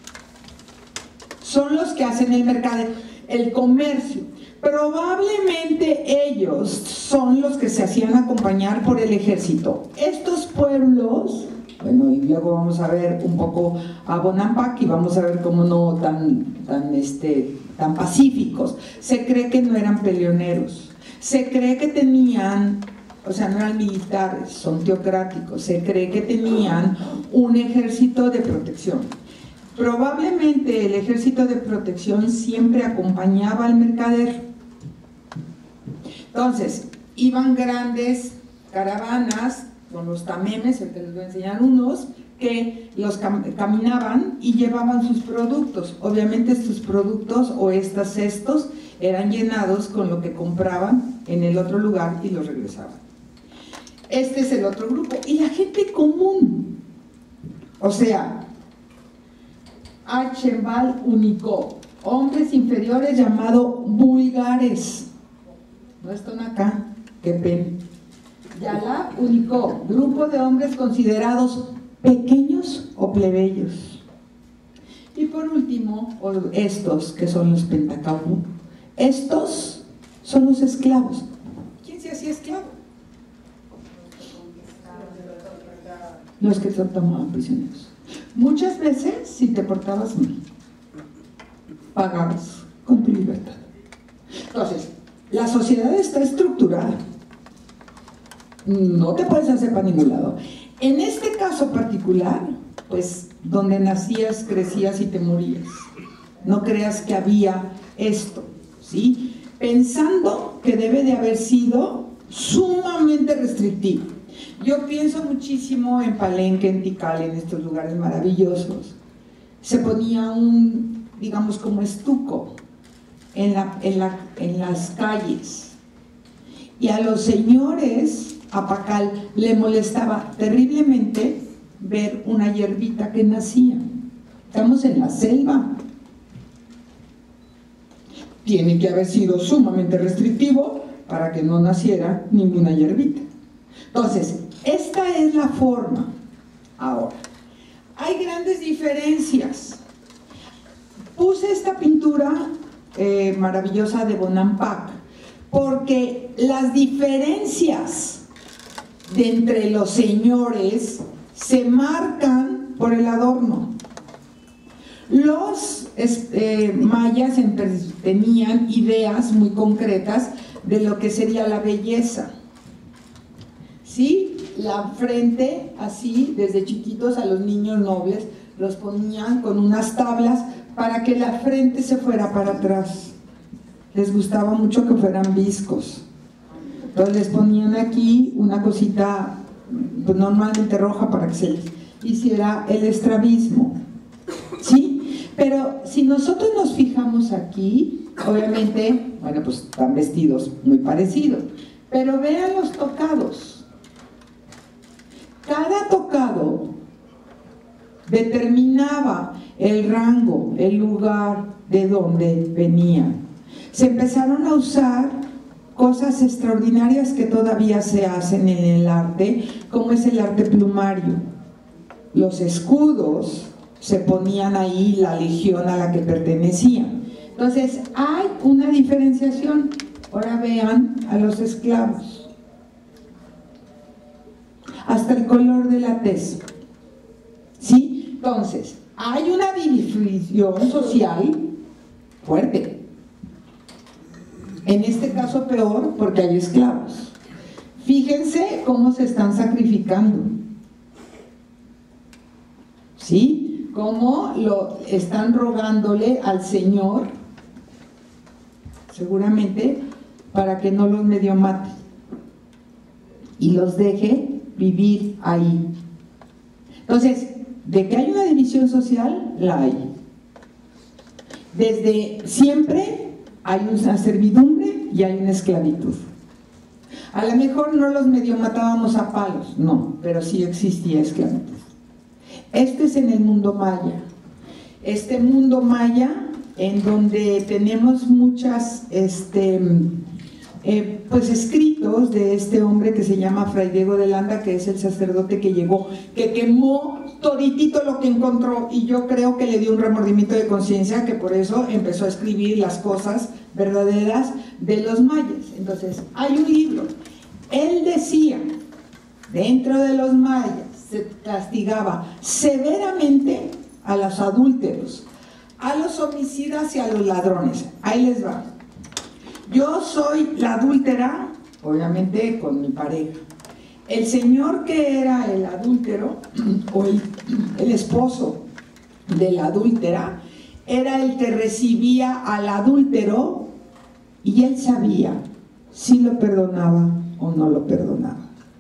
Son los que hacen el mercado, el comercio. Probablemente ellos son los que se hacían acompañar por el ejército. Estos pueblos, bueno, y luego vamos a ver un poco a Bonampak y vamos a ver cómo no tan, tan, este, tan pacíficos. Se cree que no eran peleoneros, se cree que tenían, o sea, no eran militares, son teocráticos, se cree que tenían un ejército de protección. Probablemente el ejército de protección siempre acompañaba al mercader. Entonces, iban grandes caravanas con los tamemes, el que les voy a enseñar unos, que los cam caminaban y llevaban sus productos. Obviamente estos productos o estos cestos eran llenados con lo que compraban en el otro lugar y los regresaban. Este es el otro grupo. Y la gente común, o sea, Achembal Unicó, hombres inferiores llamados vulgares. No están acá, qué pena. Yalá Unicó, grupo de hombres considerados pequeños o plebeyos. Y por último, estos que son los Pentacabú. Estos son los esclavos. ¿Quién se hacía esclavo? Los que se tomaban prisioneros. Muchas veces, si te portabas mal, pagabas con tu libertad. Entonces, la sociedad está estructurada. No te puedes hacer para ningún lado. En este caso particular, pues, donde nacías, crecías y te morías. No creas que había esto, ¿sí? Pensando que debe de haber sido sumamente restrictivo. Yo pienso muchísimo en Palenque, en Tikal, en estos lugares maravillosos. Se ponía un, digamos, como estuco en, la, en, la, en las calles. Y a los señores, a Pakal, le molestaba terriblemente ver una hierbita que nacía. Estamos en la selva. Tiene que haber sido sumamente restrictivo para que no naciera ninguna hierbita. Entonces, esta es la forma. Ahora, hay grandes diferencias. Puse esta pintura eh, maravillosa de Bonampak porque las diferencias de entre los señores se marcan por el adorno. Los eh, mayas tenían ideas muy concretas de lo que sería la belleza. ¿Sí? La frente, así, desde chiquitos a los niños nobles, los ponían con unas tablas para que la frente se fuera para atrás. Les gustaba mucho que fueran viscos. Entonces les ponían aquí una cosita, pues, normalmente roja, para que se les hiciera el estrabismo. ¿Sí? Pero si nosotros nos fijamos aquí, obviamente, bueno, pues están vestidos muy parecidos, pero vean los tocados. Cada tocado determinaba el rango, el lugar de donde venían. Se empezaron a usar cosas extraordinarias que todavía se hacen en el arte, como es el arte plumario. Los escudos se ponían ahí, la legión a la que pertenecían. Entonces hay una diferenciación. Ahora vean a los esclavos, hasta el color de la tez, ¿sí? Entonces hay una división social fuerte. En este caso peor porque hay esclavos. Fíjense cómo se están sacrificando, ¿sí? Cómo lo están rogándole al Señor, seguramente, para que no los medio mate y los deje vivir ahí. Entonces, de que hay una división social, la hay. Desde siempre hay una servidumbre y hay una esclavitud. A lo mejor no los medio matábamos a palos, no, pero sí existía esclavitud. Este es en el mundo maya. Este mundo maya en donde tenemos muchas este, eh, pues escritos de este hombre que se llama Fray Diego de Landa, que es el sacerdote que llegó, que quemó toditito lo que encontró, y yo creo que le dio un remordimiento de conciencia, que por eso empezó a escribir las cosas verdaderas de los mayas. Entonces hay un libro. Él decía, dentro de los mayas se castigaba severamente a los adúlteros, a los homicidas y a los ladrones. Ahí les va. Yo soy la adúltera, obviamente con mi pareja. El señor que era el adúltero, o el, el esposo de la adúltera, era el que recibía al adúltero y él sabía si lo perdonaba o no lo perdonaba.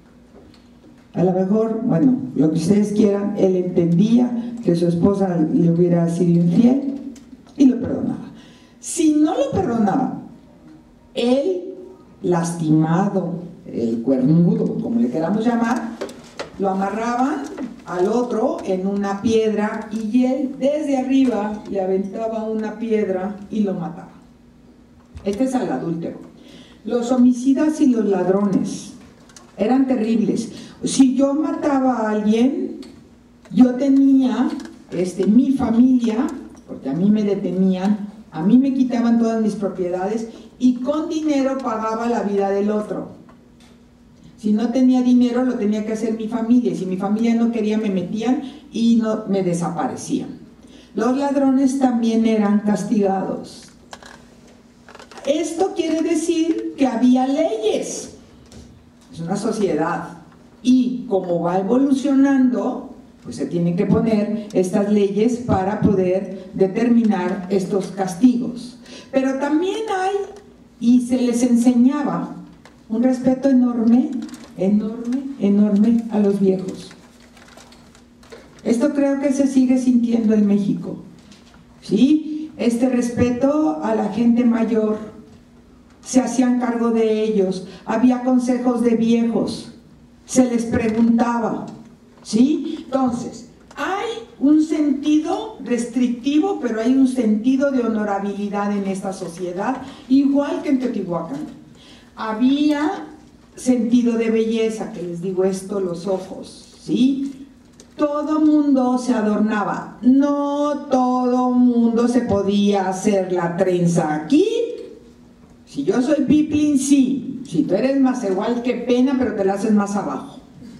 A lo mejor, bueno, lo que ustedes quieran, él entendía que su esposa le hubiera sido infiel y lo perdonaba. Si no lo perdonaba, él, lastimado, el cuernudo, como le queramos llamar, lo amarraban al otro en una piedra y él desde arriba le aventaba una piedra y lo mataba. Este es al adúltero. Los homicidas y los ladrones eran terribles. Si yo mataba a alguien, yo tenía este, mi familia, porque a mí me detenían, a mí me quitaban todas mis propiedades y con dinero pagaba la vida del otro. Si no tenía dinero, lo tenía que hacer mi familia, y si mi familia no quería, me metían y no, me desaparecían. Los ladrones también eran castigados. Esto quiere decir que había leyes. Es una sociedad, y como va evolucionando, pues se tienen que poner estas leyes para poder determinar estos castigos. Pero también hay, y se les enseñaba, un respeto enorme, enorme, enorme a los viejos. Esto creo que se sigue sintiendo en México, ¿sí? Este respeto a la gente mayor, se hacían cargo de ellos, había consejos de viejos, se les preguntaba, ¿sí? Entonces, hay un sentido restrictivo, pero hay un sentido de honorabilidad en esta sociedad, igual que en Teotihuacán. Había sentido de belleza, que les digo esto, los ojos, ¿sí? Todo mundo se adornaba, no todo mundo se podía hacer la trenza aquí. Si yo soy Piplin, sí. Si tú eres más igual, qué pena, pero te la haces más abajo.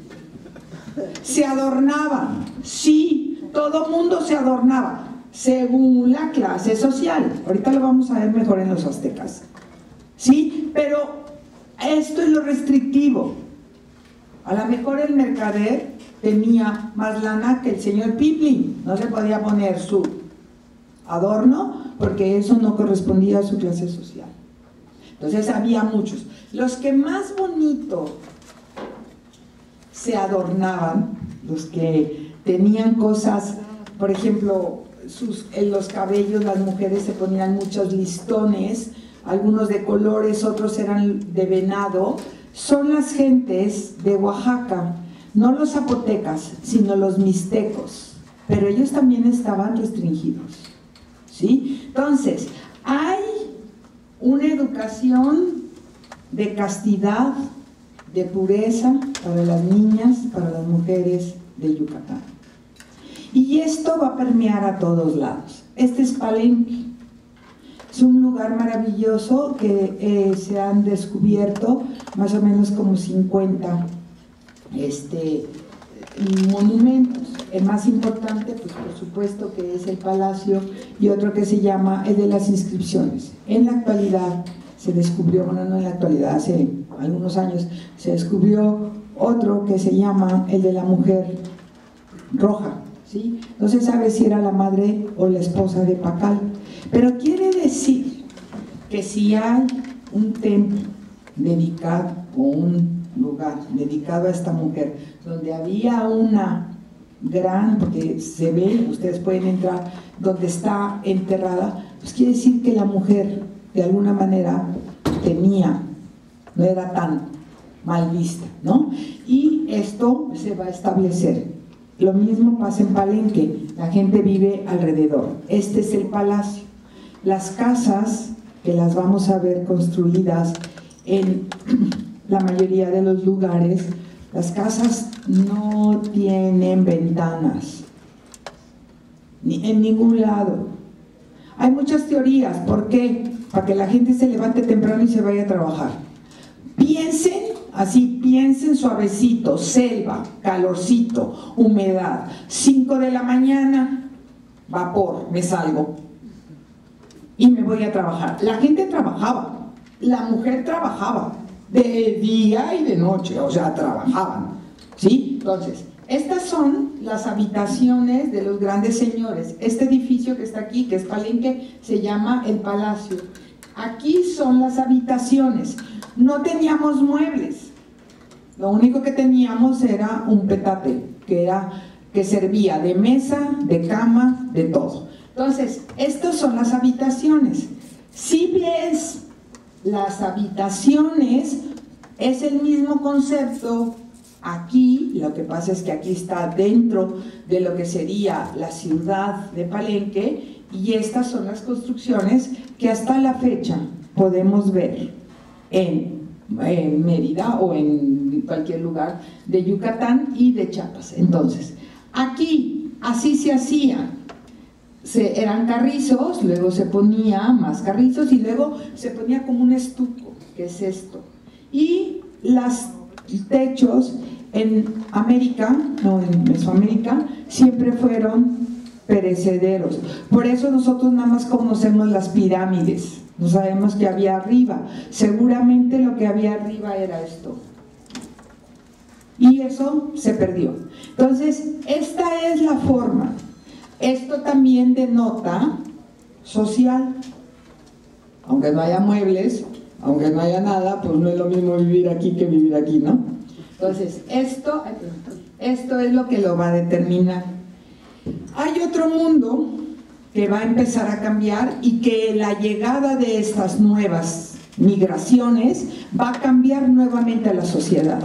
Se adornaban, sí, todo mundo se adornaba, según la clase social. Ahorita lo vamos a ver mejor en los aztecas, ¿sí? Pero esto es lo restrictivo. A lo mejor el mercader tenía más lana que el señor Piplin, no se podía poner su adorno porque eso no correspondía a su clase social. Entonces había muchos. Los que más bonito se adornaban, los que tenían cosas, por ejemplo, sus, en los cabellos las mujeres se ponían muchos listones, algunos de colores, otros eran de venado. Son las gentes de Oaxaca, no los zapotecas, sino los mixtecos, pero ellos también estaban restringidos, ¿sí? Entonces, hay una educación de castidad, de pureza para las niñas, para las mujeres de Yucatán. Y esto va a permear a todos lados. Este es Palenque. Es un lugar maravilloso que eh, se han descubierto más o menos como cincuenta este, monumentos. El más importante, pues por supuesto que es el Palacio, y otro que se llama el de las inscripciones. En la actualidad se descubrió, bueno, no en la actualidad, hace algunos años, se descubrió otro que se llama el de la mujer roja, ¿sí? No se sabe si era la madre o la esposa de Pacal, pero quiere decir que si hay un templo dedicado o un lugar dedicado a esta mujer, donde había una gran, porque se ve, ustedes pueden entrar donde está enterrada, pues quiere decir que la mujer de alguna manera tenía, no era tan mal vista, ¿no? Y esto se va a establecer. Lo mismo pasa en Palenque, la gente vive alrededor. Este es el palacio. Las casas, que las vamos a ver construidas en la mayoría de los lugares, las casas no tienen ventanas, ni en ningún lado. Hay muchas teorías. ¿Por qué? Para que la gente se levante temprano y se vaya a trabajar. Piensen así, piensen suavecito: selva, calorcito, humedad. cinco de la mañana, vapor, me salgo y me voy a trabajar. La gente trabajaba, la mujer trabajaba de día y de noche, o sea, trabajaban, ¿sí? Entonces, estas son las habitaciones de los grandes señores. Este edificio que está aquí, que es Palenque, se llama el Palacio. Aquí son las habitaciones. No teníamos muebles. Lo único que teníamos era un petate, que, era, que servía de mesa, de cama, de todo. Entonces, estas son las habitaciones. Si ves las habitaciones, es el mismo concepto. Aquí, lo que pasa es que aquí está dentro de lo que sería la ciudad de Palenque, y estas son las construcciones que hasta la fecha podemos ver en, en Mérida o en cualquier lugar de Yucatán y de Chiapas. Entonces, aquí así se hacía. Se, eran carrizos, luego se ponía más carrizos y luego se ponía como un estuco, que es esto. Y los techos en América, no en Mesoamérica, siempre fueron perecederos. Por eso nosotros nada más conocemos las pirámides, no sabemos qué había arriba. Seguramente lo que había arriba era esto. Y eso se perdió. Entonces, esta es la forma. Esto también denota social. Aunque no haya muebles, aunque no haya nada, pues no es lo mismo vivir aquí que vivir aquí, ¿no? Entonces, esto, esto es lo que lo va a determinar. Hay otro mundo que va a empezar a cambiar y que la llegada de estas nuevas migraciones va a cambiar nuevamente a la sociedad.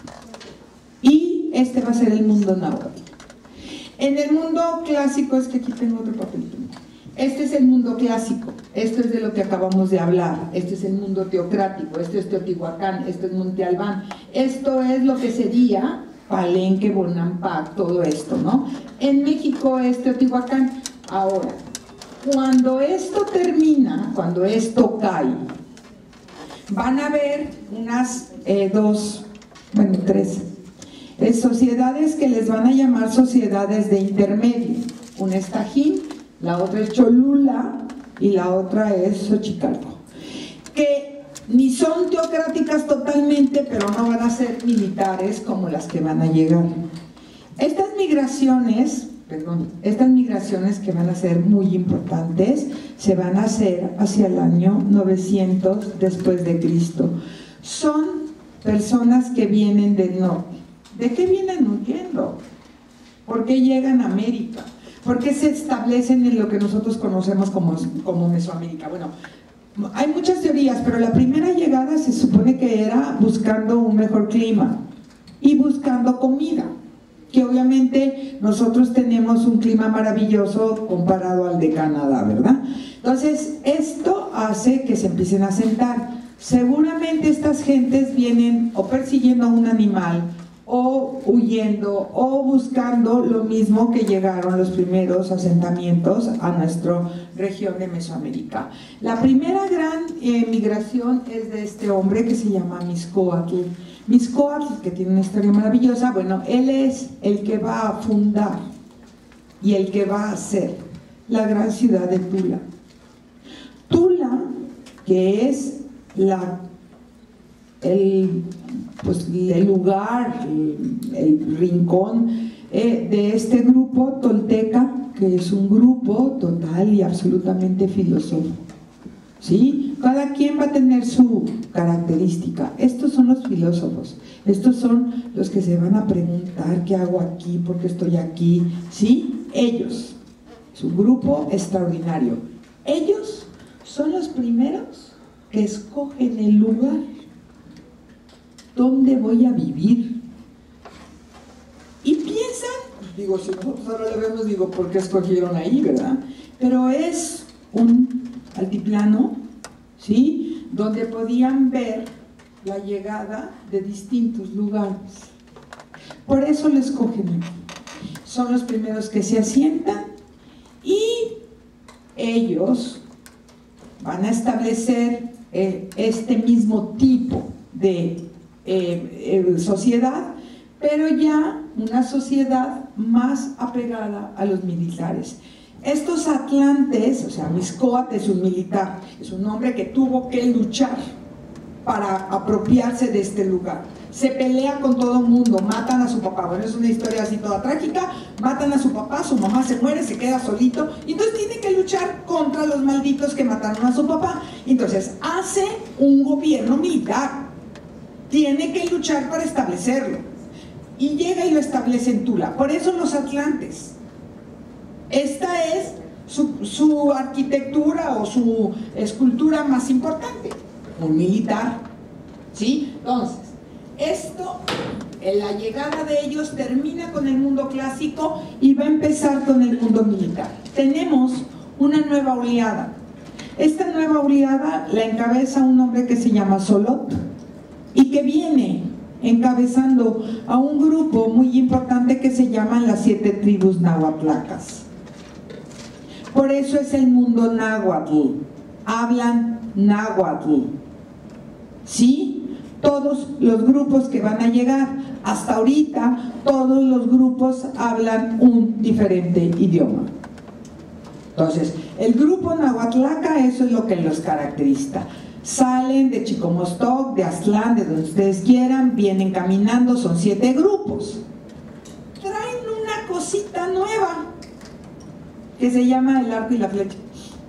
Y este va a ser el mundo náhuatl. En el mundo clásico, es que aquí tengo otro papelito. Este es el mundo clásico, esto es de lo que acabamos de hablar. Este es el mundo teocrático, esto es Teotihuacán, esto es Monte Albán. Esto es lo que sería Palenque, Bonampak, todo esto, ¿no? En México es Teotihuacán. Ahora, cuando esto termina, cuando esto cae, van a haber unas eh, dos, bueno, tres eh, sociedades que les van a llamar sociedades de intermedio. Una es Tajín, la otra es Cholula y la otra es Xochicalco, que ni son teocráticas totalmente, pero no van a ser militares como las que van a llegar. Estas migraciones, perdón, estas migraciones que van a ser muy importantes, se van a hacer hacia el año novecientos después de Cristo. Son personas que vienen del norte. ¿De qué vienen huyendo? ¿Por qué llegan a América? ¿Por qué se establecen en lo que nosotros conocemos como, como Mesoamérica? Bueno, hay muchas teorías, pero la primera llegada se supone que era buscando un mejor clima y buscando comida, que obviamente nosotros tenemos un clima maravilloso comparado al de Canadá, ¿verdad? Entonces, esto hace que se empiecen a sentar. Seguramente estas gentes vienen o persiguiendo a un animal, o huyendo, o buscando lo mismo que llegaron los primeros asentamientos a nuestra región de Mesoamérica. La primera gran eh, migración es de este hombre que se llama Mixcoatl. Mixcoatl, que tiene una historia maravillosa, bueno, él es el que va a fundar y el que va a hacer la gran ciudad de Tula. Tula, que es la, el, pues, el lugar, el, el rincón eh, de este grupo tolteca, que es un grupo total y absolutamente filosófico, ¿sí? Cada quien va a tener su característica. Estos son los filósofos, estos son los que se van a preguntar qué hago aquí, por qué estoy aquí, ¿sí? Ellos, es un grupo extraordinario. Ellos son los primeros que escogen el lugar donde voy a vivir y piensan, digo, si nosotros ahora lo vemos, digo, ¿por qué escogieron ahí, verdad? Pero es un altiplano, ¿sí?, donde podían ver la llegada de distintos lugares. Por eso lo escogen aquí. Son los primeros que se asientan y ellos van a establecer eh, este mismo tipo de eh, eh, sociedad, pero ya una sociedad más apegada a los militares. Estos atlantes, o sea, Mixcoatl es un militar, es un hombre que tuvo que luchar para apropiarse de este lugar. Se pelea con todo el mundo, matan a su papá. Bueno, es una historia así toda trágica. Matan a su papá, su mamá se muere, se queda solito, y entonces tiene que luchar contra los malditos que mataron a su papá. Entonces hace un gobierno militar, tiene que luchar para establecerlo, y llega y lo establece en Tula. Por eso los atlantes. Esta es su, su arquitectura o su escultura más importante, un militar, ¿sí? Entonces, esto, la llegada de ellos termina con el mundo clásico y va a empezar con el mundo militar. Tenemos una nueva oleada. Esta nueva oleada la encabeza un hombre que se llama Solot y que viene encabezando a un grupo muy importante que se llaman las siete tribus nahuatlacas. Por eso es el mundo náhuatl, hablan náhuatl, ¿sí? Todos los grupos que van a llegar, hasta ahorita, todos los grupos hablan un diferente idioma. Entonces, el grupo nahuatlaca, eso es lo que los caracteriza. Salen de Chicomostoc, de Aztlán, de donde ustedes quieran, vienen caminando, son siete grupos. Traen una cosita nueva, que se llama el arco y la flecha,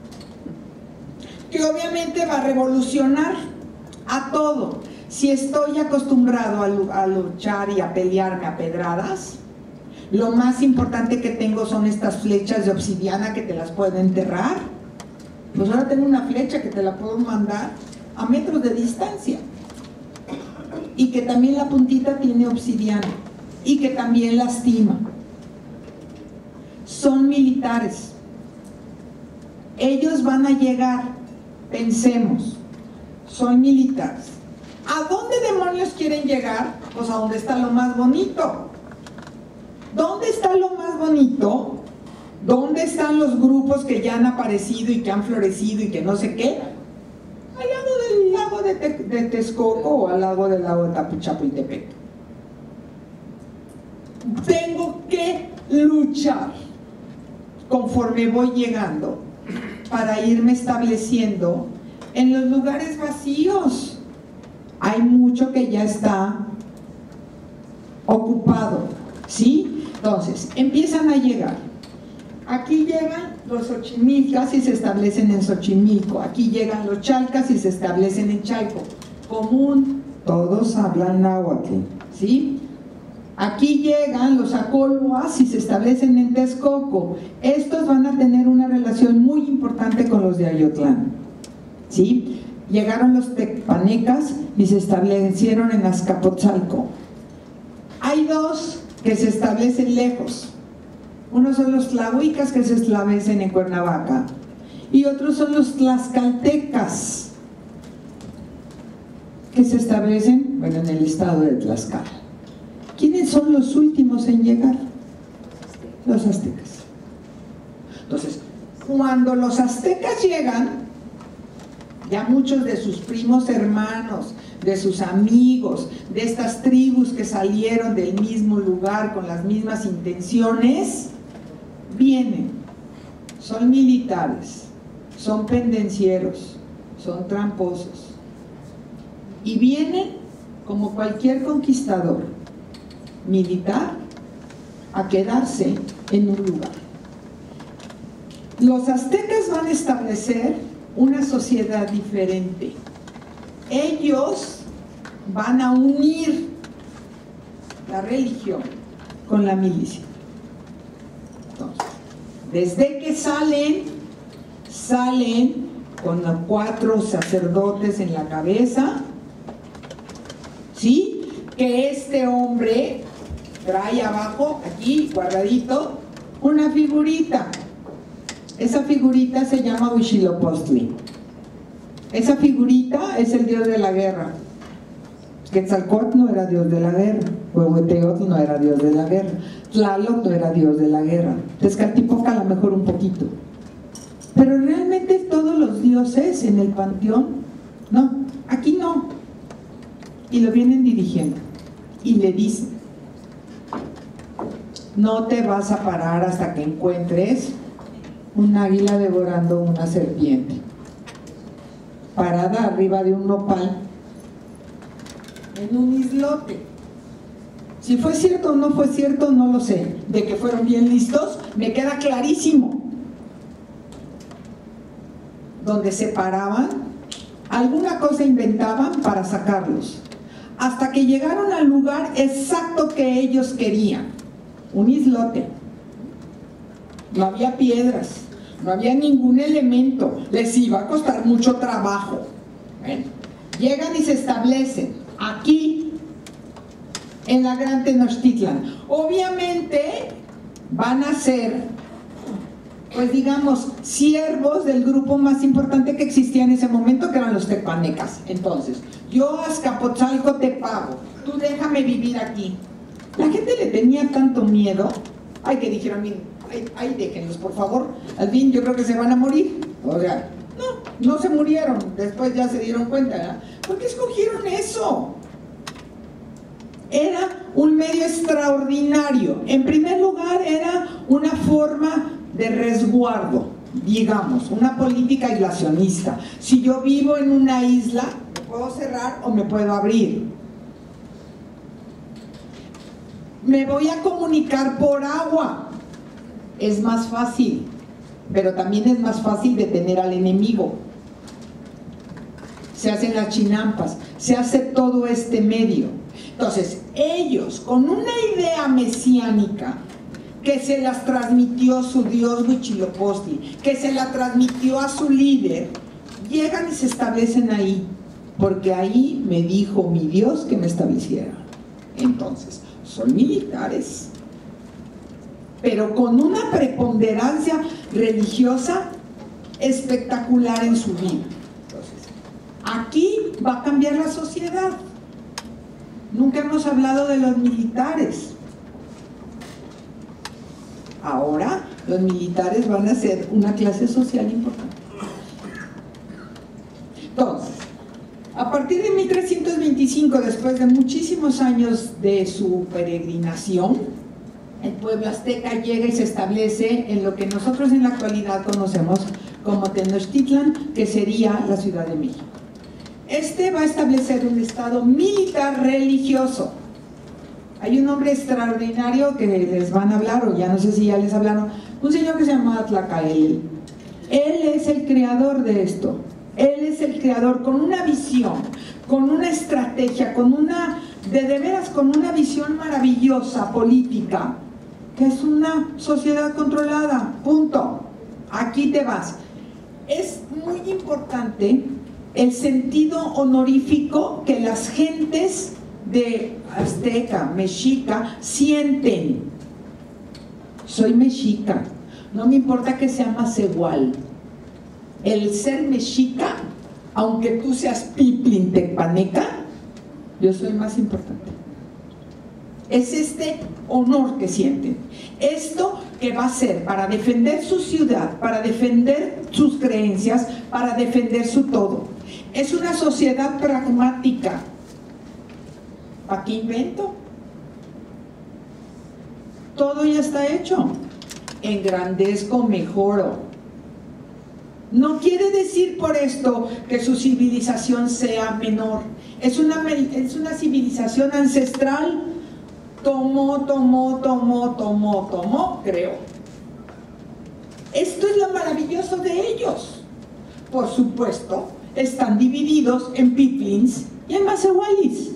que obviamente va a revolucionar a todo. Si estoy acostumbrado a, a luchar y a pelearme a pedradas, lo más importante que tengo son estas flechas de obsidiana que te las puedo enterrar. Pues ahora tengo una flecha que te la puedo mandar a metros de distancia, y que también la puntita tiene obsidiana, y que también lastima. Son militares. Ellos van a llegar, pensemos, son militares. ¿A dónde demonios quieren llegar? Pues a donde está lo más bonito. ¿Dónde está lo más bonito? ¿Dónde están los grupos que ya han aparecido y que han florecido y que no sé qué? Al lado del lago de, Te de Texcoco o al lado del lago de Chapultepec. Tengo que luchar conforme voy llegando para irme estableciendo en los lugares vacíos. Hay mucho que ya está ocupado, ¿sí? Entonces, empiezan a llegar. Aquí llegan los Xochimilcas y se establecen en Xochimilco. Aquí llegan los Chalcas y se establecen en Chalco. Común, todos hablan náhuatl, ¿sí? Aquí llegan los Acolhuas y se establecen en Texcoco. Estos van a tener una relación muy importante con los de Ayotlán, ¿sí? Llegaron los tecpanecas y se establecieron en Azcapotzalco. Hay dos que se establecen lejos. Unos son los tlahuicas, que se establecen en Cuernavaca, y otros son los tlaxcaltecas, que se establecen, bueno, en el estado de Tlaxcala. ¿Quiénes son los últimos en llegar? Los aztecas. Entonces, cuando los aztecas llegan, ya muchos de sus primos hermanos, de sus amigos, de estas tribus que salieron del mismo lugar con las mismas intenciones, vienen. Son militares, son pendencieros, son tramposos, y vienen como cualquier conquistador militar a quedarse en un lugar. Los aztecas van a establecer una sociedad diferente. Ellos van a unir la religión con la milicia. Entonces, desde que salen, salen con los cuatro sacerdotes en la cabeza, ¿sí? Que este hombre trae abajo, aquí guardadito, una figurita. Esa figurita se llama Huitzilopochtli. Esa figurita es el dios de la guerra. Quetzalcóatl no era dios de la guerra, Huehueteotl no era dios de la guerra, Tlaloc no era dios de la guerra, Tezcatlipoca a lo mejor un poquito. Pero realmente todos los dioses en el panteón, no, aquí no. Y lo vienen dirigiendo y le dicen: no te vas a parar hasta que encuentres un águila devorando una serpiente parada arriba de un nopal en un islote. Si fue cierto o no fue cierto, no lo sé. De que fueron bien listos, me queda clarísimo. Donde se paraban, alguna cosa inventaban para sacarlos, hasta que llegaron al lugar exacto que ellos querían, un islote. No había piedras, no había ningún elemento, les iba a costar mucho trabajo. Bueno, llegan y se establecen aquí en la Gran Tenochtitlan. Obviamente van a ser, pues digamos, siervos del grupo más importante que existía en ese momento, que eran los tepanecas. Entonces, yo a Azcapotzalco te pago, tú déjame vivir aquí. La gente le tenía tanto miedo, ay, que dijeron: ay, ay, déjenlos por favor, al fin yo creo que se van a morir. O sea, no, no se murieron, después ya se dieron cuenta, ¿verdad? ¿Por qué escogieron eso? Era un medio extraordinario. En primer lugar, era una forma de resguardo, digamos, una política aislacionista. Si yo vivo en una isla, me puedo cerrar o me puedo abrir. Me voy a comunicar por agua, es más fácil, pero también es más fácil detener al enemigo. Se hacen las chinampas, se hace todo este medio. Entonces, ellos, con una idea mesiánica que se las transmitió su dios Huitzilopochtli, que se la transmitió a su líder, llegan y se establecen ahí, porque ahí me dijo mi Dios que me estableciera. Entonces, son militares, pero con una preponderancia religiosa espectacular en su vida. Entonces, aquí va a cambiar la sociedad. Nunca hemos hablado de los militares. Ahora los militares van a ser una clase social importante. Entonces, a partir de mil trescientos veinticinco, después de muchísimos años de su peregrinación, el pueblo azteca llega y se establece en lo que nosotros en la actualidad conocemos como Tenochtitlan, que sería la Ciudad de México. Este va a establecer un estado militar religioso. Hay un hombre extraordinario que les van a hablar, o ya no sé si ya les hablaron, un señor que se llama Tlacaelel. Él es el creador de esto. Él es el creador con una visión, con una estrategia, con una de de veras con una visión maravillosa política, que es una sociedad controlada, punto. Aquí te vas. Es muy importante el sentido honorífico que las gentes de azteca, mexica, sienten. Soy mexica, no me importa que sea más igual. El ser mexica, aunque tú seas piplin tecpaneca, yo soy más importante. Es este honor que sienten. Esto que va a ser para defender su ciudad, para defender sus creencias, para defender su todo. Es una sociedad pragmática. ¿Para qué invento? Todo ya está hecho. Engrandezco, mejoro. No quiere decir por esto que su civilización sea menor. Es una, es una civilización ancestral. Tomó, tomó, tomó, tomó, tomó, creo. Esto es lo maravilloso de ellos. Por supuesto, están divididos en piplins y en masehualis.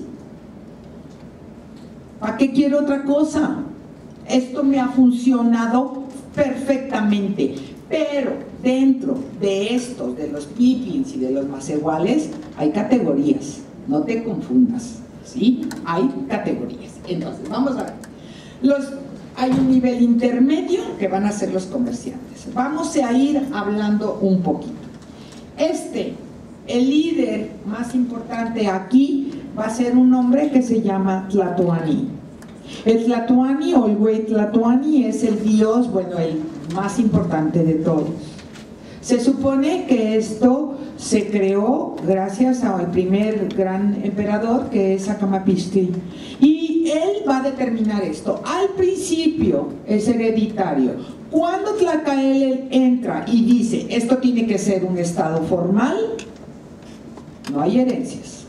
¿Para qué quiero otra cosa? Esto me ha funcionado perfectamente. Pero dentro de estos, de los piplins y de los masehuales, hay categorías. No te confundas, ¿sí? Hay categorías. Entonces, vamos a ver. Los, hay un nivel intermedio que van a ser los comerciantes. Vamos a ir hablando un poquito. Este, el líder más importante aquí va a ser un hombre que se llama Tlatoani. El Tlatoani o el güey Tlatoani es el dios, bueno, el más importante de todos. Se supone que esto se creó gracias al primer gran emperador, que es Acamapixtli, y él va a determinar esto. Al principio es hereditario. Cuando Tlacael entra y dice esto tiene que ser un estado formal, no hay herencias.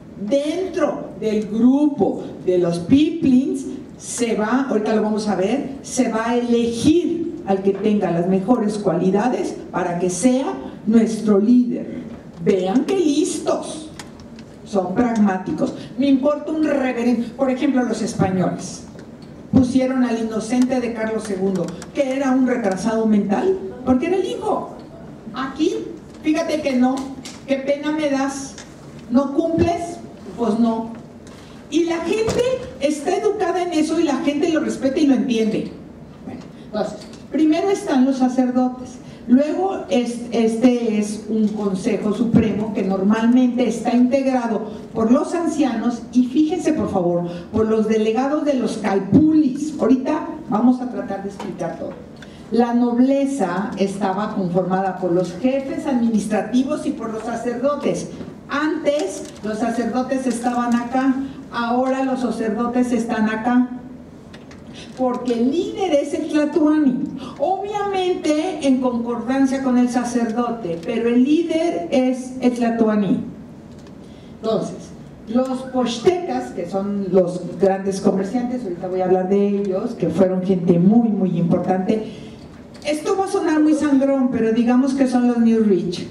Dentro del grupo de los piplins se va, ahorita lo vamos a ver, se va a elegir al que tenga las mejores cualidades para que sea nuestro líder. Vean qué listos, son pragmáticos. Me importa un reverendo. Por ejemplo, los españoles pusieron al inocente de Carlos segundo, que era un retrasado mental, porque era el hijo. Aquí, fíjate que no, qué pena me das, no cumples, pues no. Y la gente está educada en eso y la gente lo respeta y lo entiende. Bueno, entonces, primero están los sacerdotes. Luego es, este es un consejo supremo que normalmente está integrado por los ancianos y fíjense por favor, por los delegados de los calpulis. Ahorita vamos a tratar de explicar todo. La nobleza estaba conformada por los jefes administrativos y por los sacerdotes. Antes los sacerdotes estaban acá, ahora los sacerdotes están acá. Porque el líder es el Tlatoani, obviamente en concordancia con el sacerdote, pero el líder es el Tlatoani. Entonces, los pochtecas, que son los grandes comerciantes, ahorita voy a hablar de ellos, que fueron gente muy, muy importante. Esto va a sonar muy sangrón, pero digamos que son los New Rich.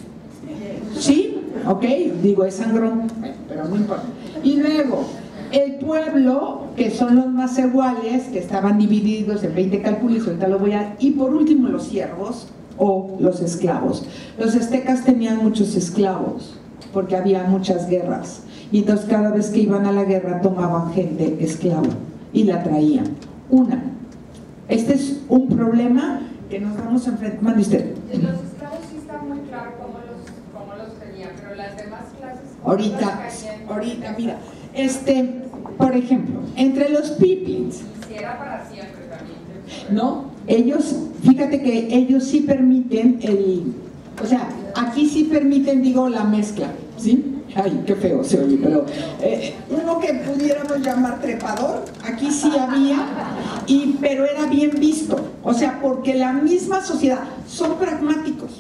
¿Sí? Ok, digo, es sangrón, pero no importa. Y luego, el pueblo, que son los masehuales, que estaban divididos en veinte calpulis, ahorita lo voy a... Y por último, los siervos o los esclavos. Los aztecas tenían muchos esclavos, porque había muchas guerras. Y entonces cada vez que iban a la guerra tomaban gente esclava y la traían. Una, este es un problema que nos vamos a enfrentar. Mande usted. De los esclavos sí está muy claro cómo los, cómo los tenían, pero las demás clases... Ahorita, ahorita, mira, este, por ejemplo, entre los piplins... Y si era para siempre también. No, ellos, fíjate que ellos sí permiten el... O sea, aquí sí permiten, digo, la mezcla, ¿sí? Ay, qué feo se oye, pero eh, uno que pudiéramos llamar trepador, aquí sí había, y, pero era bien visto, o sea, porque la misma sociedad, son pragmáticos.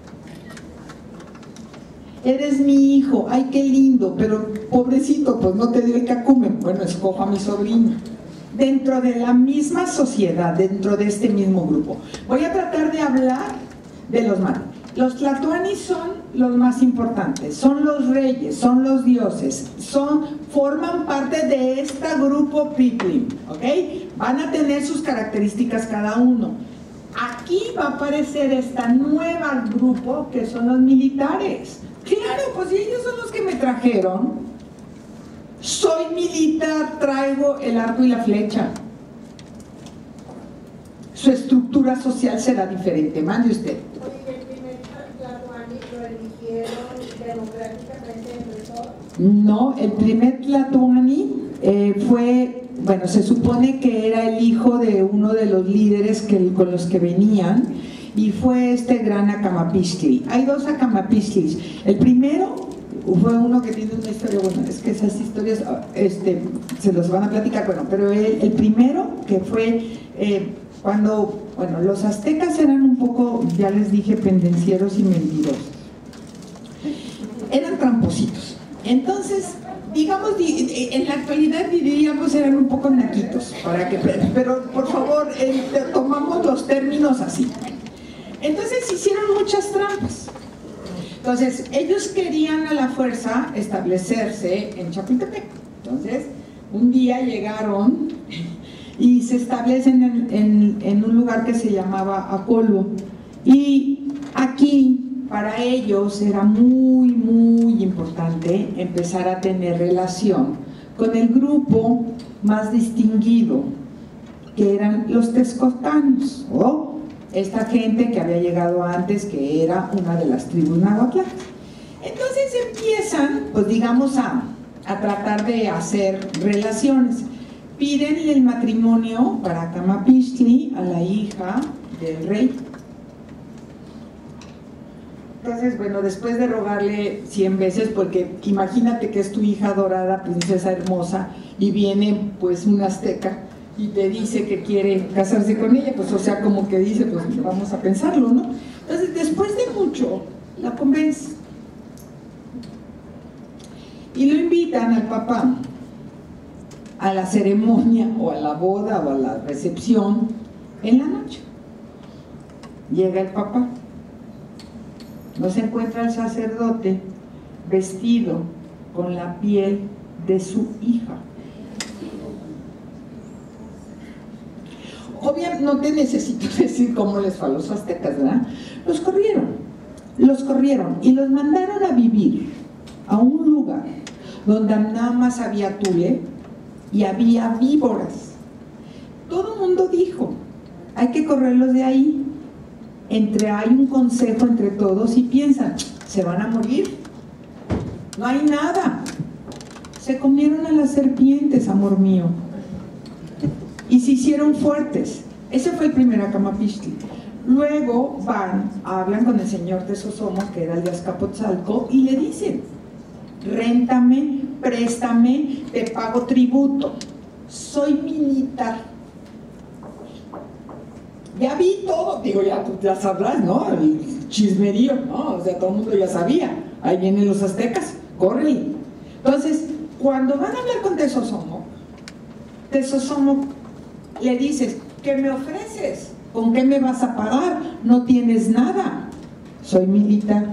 Eres mi hijo, ay, qué lindo, pero pobrecito, pues no te dio el cacumen, bueno, escoja a mi sobrino. Dentro de la misma sociedad, dentro de este mismo grupo. Voy a tratar de hablar de los manos. Los tlatoanis son los más importantes, son los reyes, son los dioses, son, forman parte de este grupo Pippin, ¿ok? Van a tener sus características cada uno. Aquí va a aparecer esta nueva grupo que son los militares. Claro, pues ellos son los que me trajeron. Soy militar, traigo el arco y la flecha. Su estructura social será diferente. Mande usted. Oye, ¿el primer Tlatoani lo eligieron democráticamente entre todos? No, el primer Tlatoani eh, fue, bueno, se supone que era el hijo de uno de los líderes que, con los que venían, y fue este gran Acamapixtli. Hay dos Acamapixtlis. El primero fue uno que tiene una historia, bueno, es que esas historias este, se los van a platicar, bueno, pero el, el primero que fue eh, cuando, bueno, los aztecas eran un poco, ya les dije, pendencieros y mentirosos. Eran trampositos. Entonces, digamos, en la actualidad diríamos eran un poco naquitos, para que, pero por favor, eh, tomamos los términos así. Entonces hicieron muchas trampas. Entonces, ellos querían a la fuerza establecerse en Chapultepec. Entonces, un día llegaron y se establecen en, en, en un lugar que se llamaba Apolo. Y aquí, para ellos, era muy, muy importante empezar a tener relación con el grupo más distinguido, que eran los texcocanos, o esta gente que había llegado antes, que era una de las tribus nahuatlanas. Entonces empiezan, pues digamos, a, a tratar de hacer relaciones. Piden el matrimonio para Acamapixtli a la hija del rey. Entonces, bueno, después de rogarle cien veces, porque imagínate que es tu hija dorada, princesa hermosa, y viene pues un azteca y te dice que quiere casarse con ella, pues o sea, como que dice, pues vamos a pensarlo, ¿no? Entonces, después de mucho, la convence. Y lo invitan al papá a la ceremonia, o a la boda, o a la recepción, en la noche. Llega el papá. No se encuentra el sacerdote vestido con la piel de su hija. Obviamente no te necesito decir cómo les fue a los aztecas, ¿verdad? Los corrieron, los corrieron y los mandaron a vivir a un lugar donde nada más había tule y había víboras. Todo el mundo dijo, hay que correrlos de ahí. Entre, hay un consejo entre todos y piensan, se van a morir, no hay nada. Se comieron a las serpientes, amor mío, y se hicieron fuertes. Ese fue el primer Acamapixtli. Luego van, hablan con el señor Tezosomo, que era el de Azcapotzalco, y le dicen, réntame, préstame, te pago tributo, soy militar. Ya vi todo, digo, ya tú ya sabrás, ¿no? El chismerío, ¿no? O sea, todo el mundo ya sabía. Ahí vienen los aztecas, córrele. Entonces, cuando van a hablar con Tezosomo, Tezosomo le dices, ¿qué me ofreces? ¿Con qué me vas a pagar? No tienes nada. Soy militar.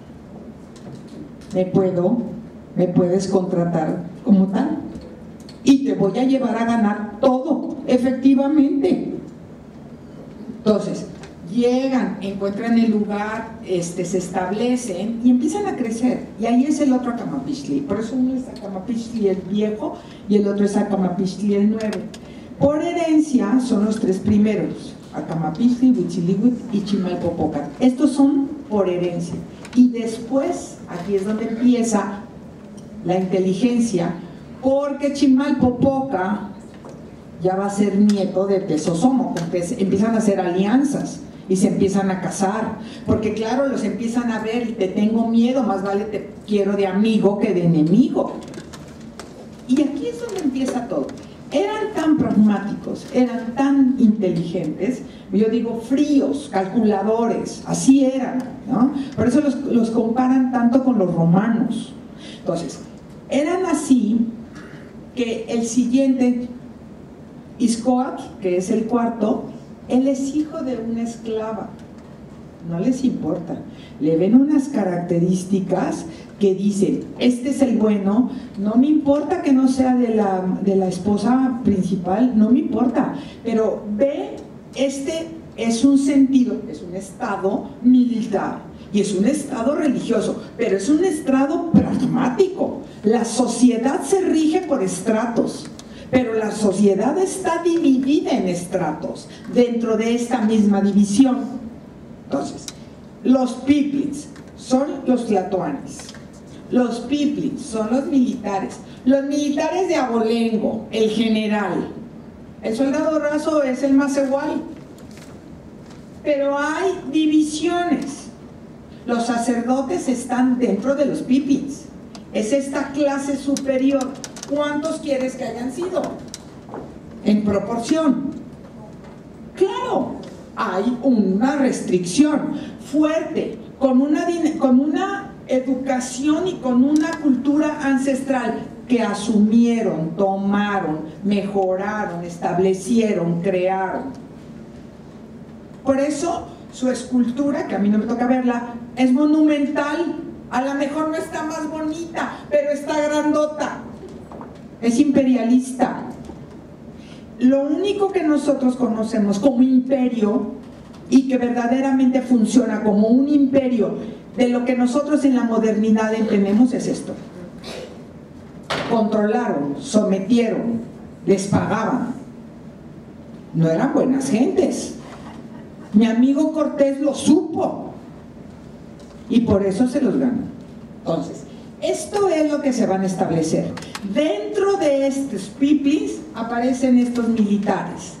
¿Me puedo? ¿Me puedes contratar como tal? Y te voy a llevar a ganar todo, efectivamente. Entonces, llegan, encuentran el lugar, este, se establecen y empiezan a crecer. Y ahí es el otro Acamapixtli. Por eso uno es Acamapixtli el viejo y el otro es Acamapixtli el nuevo. Por herencia son los tres primeros, Acamapixtli, Huitzilihuitl y Chimalpopoca. Estos son por herencia. Y después, aquí es donde empieza la inteligencia, porque Chimalpopoca ya va a ser nieto de Tezosomo, empiezan a hacer alianzas y se empiezan a casar, porque claro, los empiezan a ver, te tengo miedo, más vale te quiero de amigo que de enemigo. Y aquí es donde empieza todo. Eran tan pragmáticos, eran tan inteligentes, yo digo fríos, calculadores, así eran, ¿no? Por eso los, los comparan tanto con los romanos. Entonces, eran así que el siguiente, Ixcoatl, que es el cuarto, él es hijo de una esclava. no les importa. Le ven unas características que dicen, este es el bueno, no me importa que no sea de la, de la esposa principal, no me importa, pero ve, este es un sentido, es un estado militar y es un estado religioso, pero es un estado pragmático. La sociedad se rige por estratos, pero la sociedad está dividida en estratos dentro de esta misma división. Entonces, los piplins son los tlatoanis, los piplins son los militares, los militares de abolengo, el general, el soldado raso es el más igual, pero hay divisiones. Los sacerdotes están dentro de los piplins, es esta clase superior. ¿Cuántos quieres que hayan sido? En proporción. Claro, hay una restricción fuerte, con una, con una educación y con una cultura ancestral que asumieron, tomaron, mejoraron, establecieron, crearon. Por eso su escultura, que a mí no me toca verla, es monumental. A lo mejor no está más bonita, pero está grandota. Es imperialista. Lo único que nosotros conocemos como imperio y que verdaderamente funciona como un imperio de lo que nosotros en la modernidad entendemos es esto: controlaron, sometieron, les pagaban. No eran buenas gentes. Mi amigo Cortés lo supo y por eso se los ganó. Entonces, esto es lo que se van a establecer. Dentro de estos piplins aparecen estos militares.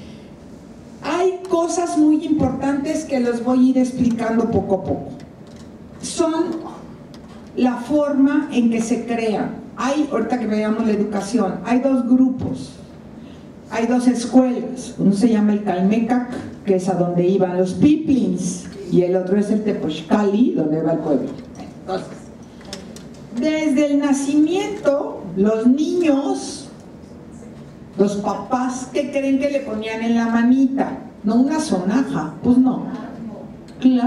Hay cosas muy importantes que les voy a ir explicando poco a poco. Son la forma en que se crean. Hay, ahorita que veamos la educación, hay dos grupos, hay dos escuelas. Uno se llama el Calmecac, que es a donde iban los piplins, y el otro es el Tepochcali, donde va el pueblo. Entonces, desde el nacimiento, los niños, los papás, ¿qué creen que le ponían en la manita? No una sonaja, pues no. Claro.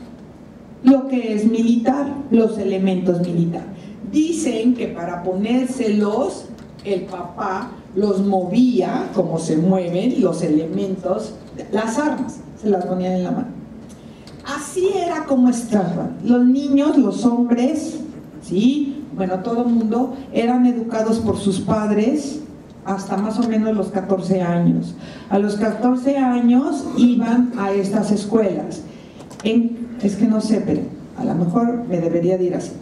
Lo que es militar, los elementos militares. Dicen que para ponérselos, el papá los movía, como se mueven los elementos, las armas, se las ponían en la mano. Así era como estaban. Los niños, los hombres, ¿sí? Bueno, todo el mundo eran educados por sus padres hasta más o menos los catorce años. A los catorce años iban a estas escuelas. En, es que no sé, pero a lo mejor me debería de ir así.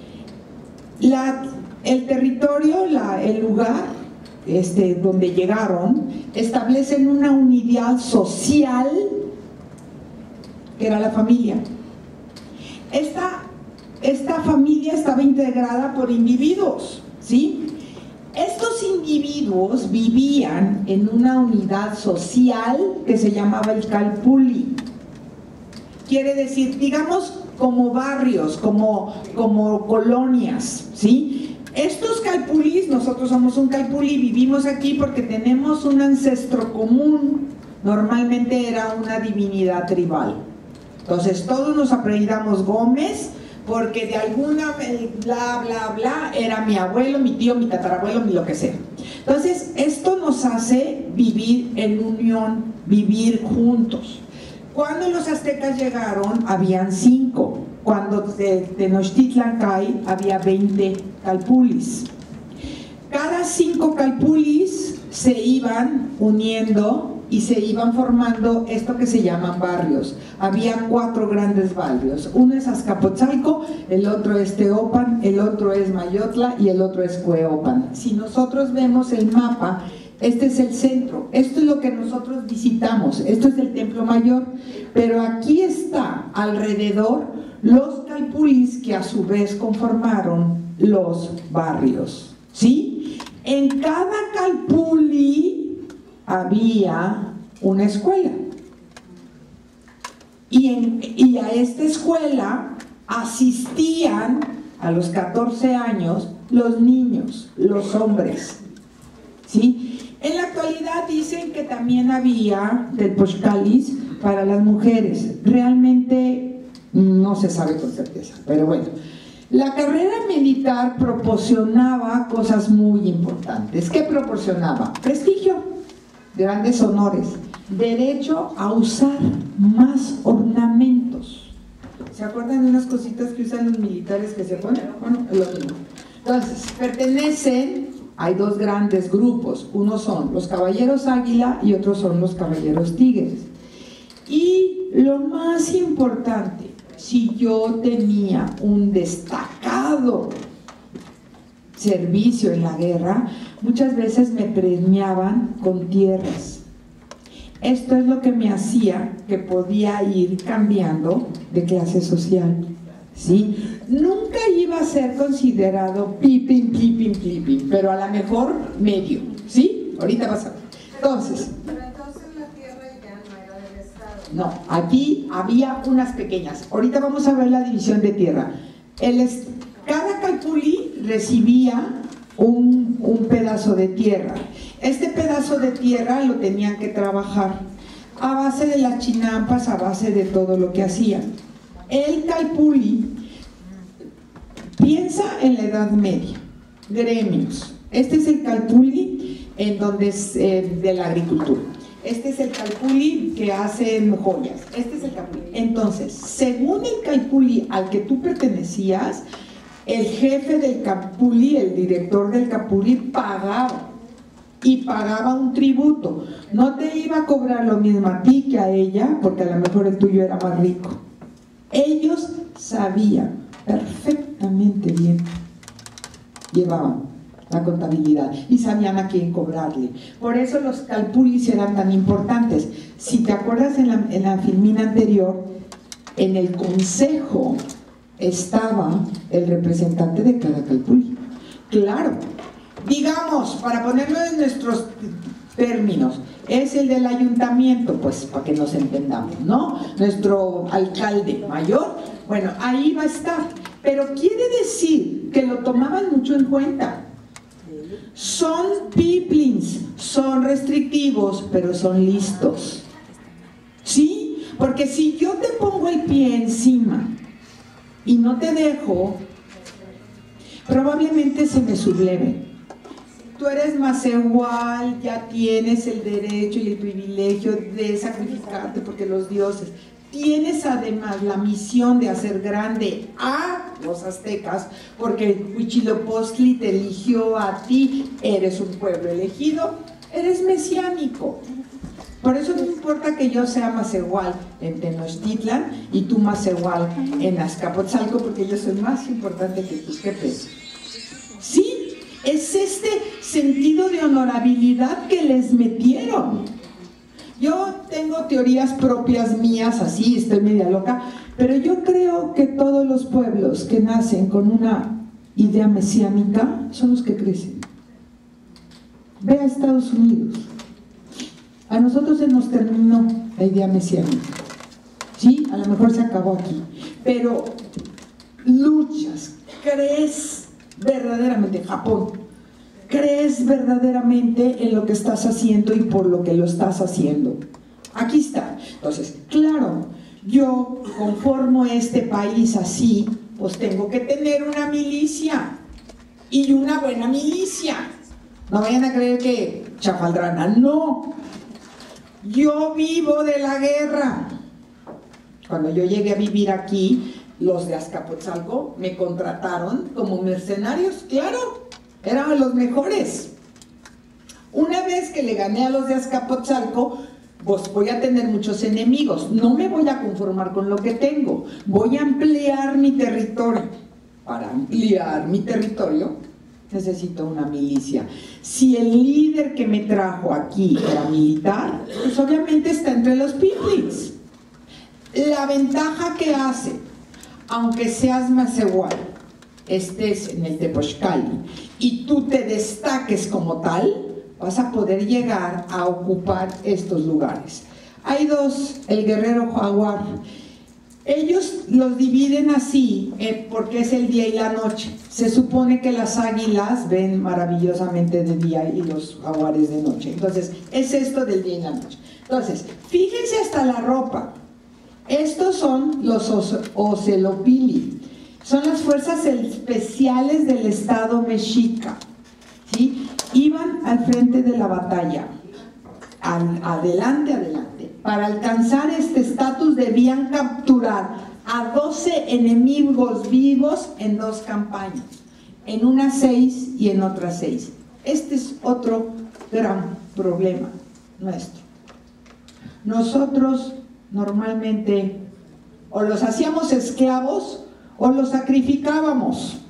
La, el territorio, la, el lugar este, donde llegaron, establecen una unidad social que era la familia. Esta, esta familia estaba integrada por individuos, ¿sí? Estos individuos vivían en una unidad social que se llamaba el calpulli. Quiere decir, digamos, como barrios, como, como colonias, ¿sí? Estos calpulis, nosotros somos un calpulli, vivimos aquí porque tenemos un ancestro común. Normalmente era una divinidad tribal. Entonces todos nos apellidamos Gómez porque de alguna bla bla bla era mi abuelo, mi tío, mi tatarabuelo, mi lo que sea. Entonces esto nos hace vivir en unión, vivir juntos. Cuando los aztecas llegaron habían cinco, cuando de Tenochtitlan Cay había veinte calpulis. Cada cinco calpulis se iban uniendo y se iban formando esto que se llaman barrios. Había cuatro grandes barrios. Uno es Azcapotzalco, el otro es Teopan, el otro es Mayotla y el otro es Cueopan. Si nosotros vemos el mapa, este es el centro, esto es lo que nosotros visitamos, esto es el Templo Mayor, pero aquí está alrededor los calpulis que a su vez conformaron los barrios, ¿sí? En cada calpuli había una escuela y, en, y a esta escuela asistían a los catorce años los niños, los hombres, ¿sí? En la actualidad dicen que también había del Pochcalis para las mujeres. Realmente no se sabe con certeza, pero bueno. La carrera militar proporcionaba cosas muy importantes. ¿Qué proporcionaba? Prestigio, grandes honores, derecho a usar más ornamentos. ¿Se acuerdan de unas cositas que usan los militares que se ponen? Bueno, es lo mismo. Entonces, pertenecen, hay dos grandes grupos, unos son los caballeros águila y otros son los caballeros tigres. Y lo más importante, si yo tenía un destacado servicio en la guerra, muchas veces me premiaban con tierras. Esto es lo que me hacía que podía ir cambiando de clase social, ¿sí? Nunca iba a ser considerado pipim, pipim, pipim, pero a lo mejor medio, ¿sí? Ahorita vas a ver. Entonces, Pero entonces la tierra ya no era del Estado. no, aquí había unas pequeñas. Ahorita vamos a ver la división de tierra. El es, cada calpulli recibía un, un pedazo de tierra. Este pedazo de tierra lo tenían que trabajar a base de las chinampas, a base de todo lo que hacían. El calpulli piensa en la Edad Media, gremios. Este es el calpulli en donde es eh, de la agricultura. Este es el calpulli que hacen joyas. Este es el calpulli. Entonces, según el calpulli al que tú pertenecías, el jefe del calpulli, el director del calpulli, pagaba. Y pagaba un tributo. No te iba a cobrar lo mismo a ti que a ella, porque a lo mejor el tuyo era más rico. Ellos sabían perfectamente bien, llevaban la contabilidad y sabían a quién cobrarle. Por eso los calpullis eran tan importantes. Si te acuerdas, en la, en la filmina anterior, en el consejo estaba el representante de cada calpulli. Claro, digamos, para ponerlo en nuestros términos, es el del ayuntamiento, pues para que nos entendamos, ¿no? Nuestro alcalde mayor, bueno, ahí va a estar, pero quiere decir que lo tomaban mucho en cuenta. Son piplins, son restrictivos, pero son listos, ¿sí? Porque si yo te pongo el pie encima y no te dejo, probablemente se me subleve. Tú eres más igual, ya tienes el derecho y el privilegio de sacrificarte porque los dioses. Tienes además la misión de hacer grande a los aztecas porque Huitzilopochtli te eligió a ti, eres un pueblo elegido, eres mesiánico. Por eso no importa que yo sea más igual en Tenochtitlan y tú más igual en Azcapotzalco, porque yo soy más importante que tus jefes. ¿Sí? Es este sentido de honorabilidad que les metieron. Yo tengo teorías propias mías, así, estoy media loca, pero yo creo que todos los pueblos que nacen con una idea mesiánica son los que crecen. Ve a Estados Unidos. A nosotros se nos terminó la idea mesiánica. Sí, a lo mejor se acabó aquí, pero luchas, crees verdaderamente, Japón, crees verdaderamente en lo que estás haciendo y por lo que lo estás haciendo. Aquí está. Entonces, claro, yo conformo este país así, pues tengo que tener una milicia y una buena milicia. No vayan a creer que chafaldrana, no. Yo vivo de la guerra. Cuando yo llegué a vivir aquí, los de Azcapotzalco me contrataron como mercenarios, claro, eran los mejores. Una vez que le gané a los de Azcapotzalco, pues voy a tener muchos enemigos, no me voy a conformar con lo que tengo, voy a ampliar mi territorio. Para ampliar mi territorio necesito una milicia. Si el líder que me trajo aquí era militar, pues obviamente está entre los piplins. La ventaja que hace, aunque seas más igual, estés en el Tepochcali y tú te destaques como tal, vas a poder llegar a ocupar estos lugares. Hay dos, el guerrero jaguar. Ellos los dividen así eh, porque es el día y la noche. Se supone que las águilas ven maravillosamente de día y los jaguares de noche. Entonces, es esto del día y la noche. Entonces, fíjense hasta la ropa. Estos son los Ocelopili. Son las fuerzas especiales del Estado mexica. ¿Sí? Iban al frente de la batalla. Al, adelante, adelante. Para alcanzar este estatus debían capturar a doce enemigos vivos en dos campañas, en una seis y en otra seis. Este es otro gran problema nuestro. Nosotros normalmente o los hacíamos esclavos o los sacrificábamos.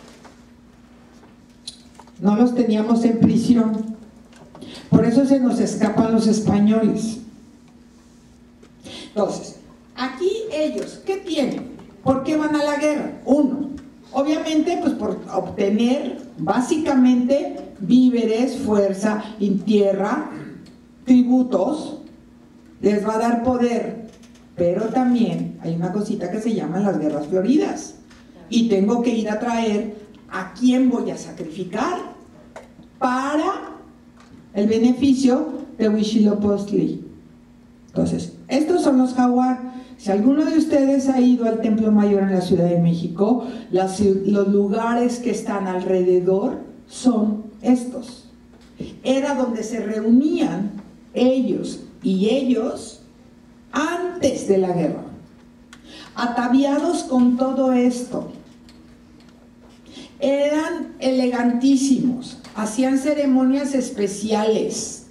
No los teníamos en prisión. Por eso se nos escapan los españoles. Entonces, aquí ellos, ¿qué tienen? ¿Por qué van a la guerra? Uno, obviamente, pues por obtener básicamente víveres, fuerza, en tierra, tributos, les va a dar poder. Pero también hay una cosita que se llama las guerras floridas. Y tengo que ir a traer a quién voy a sacrificar para el beneficio de Huitzilopochtli. Entonces, estos son los jaguar. Si alguno de ustedes ha ido al Templo Mayor en la Ciudad de México, las, los lugares que están alrededor son estos. Era donde se reunían ellos y ellos antes de la guerra, ataviados con todo esto. Eran elegantísimos, hacían ceremonias especiales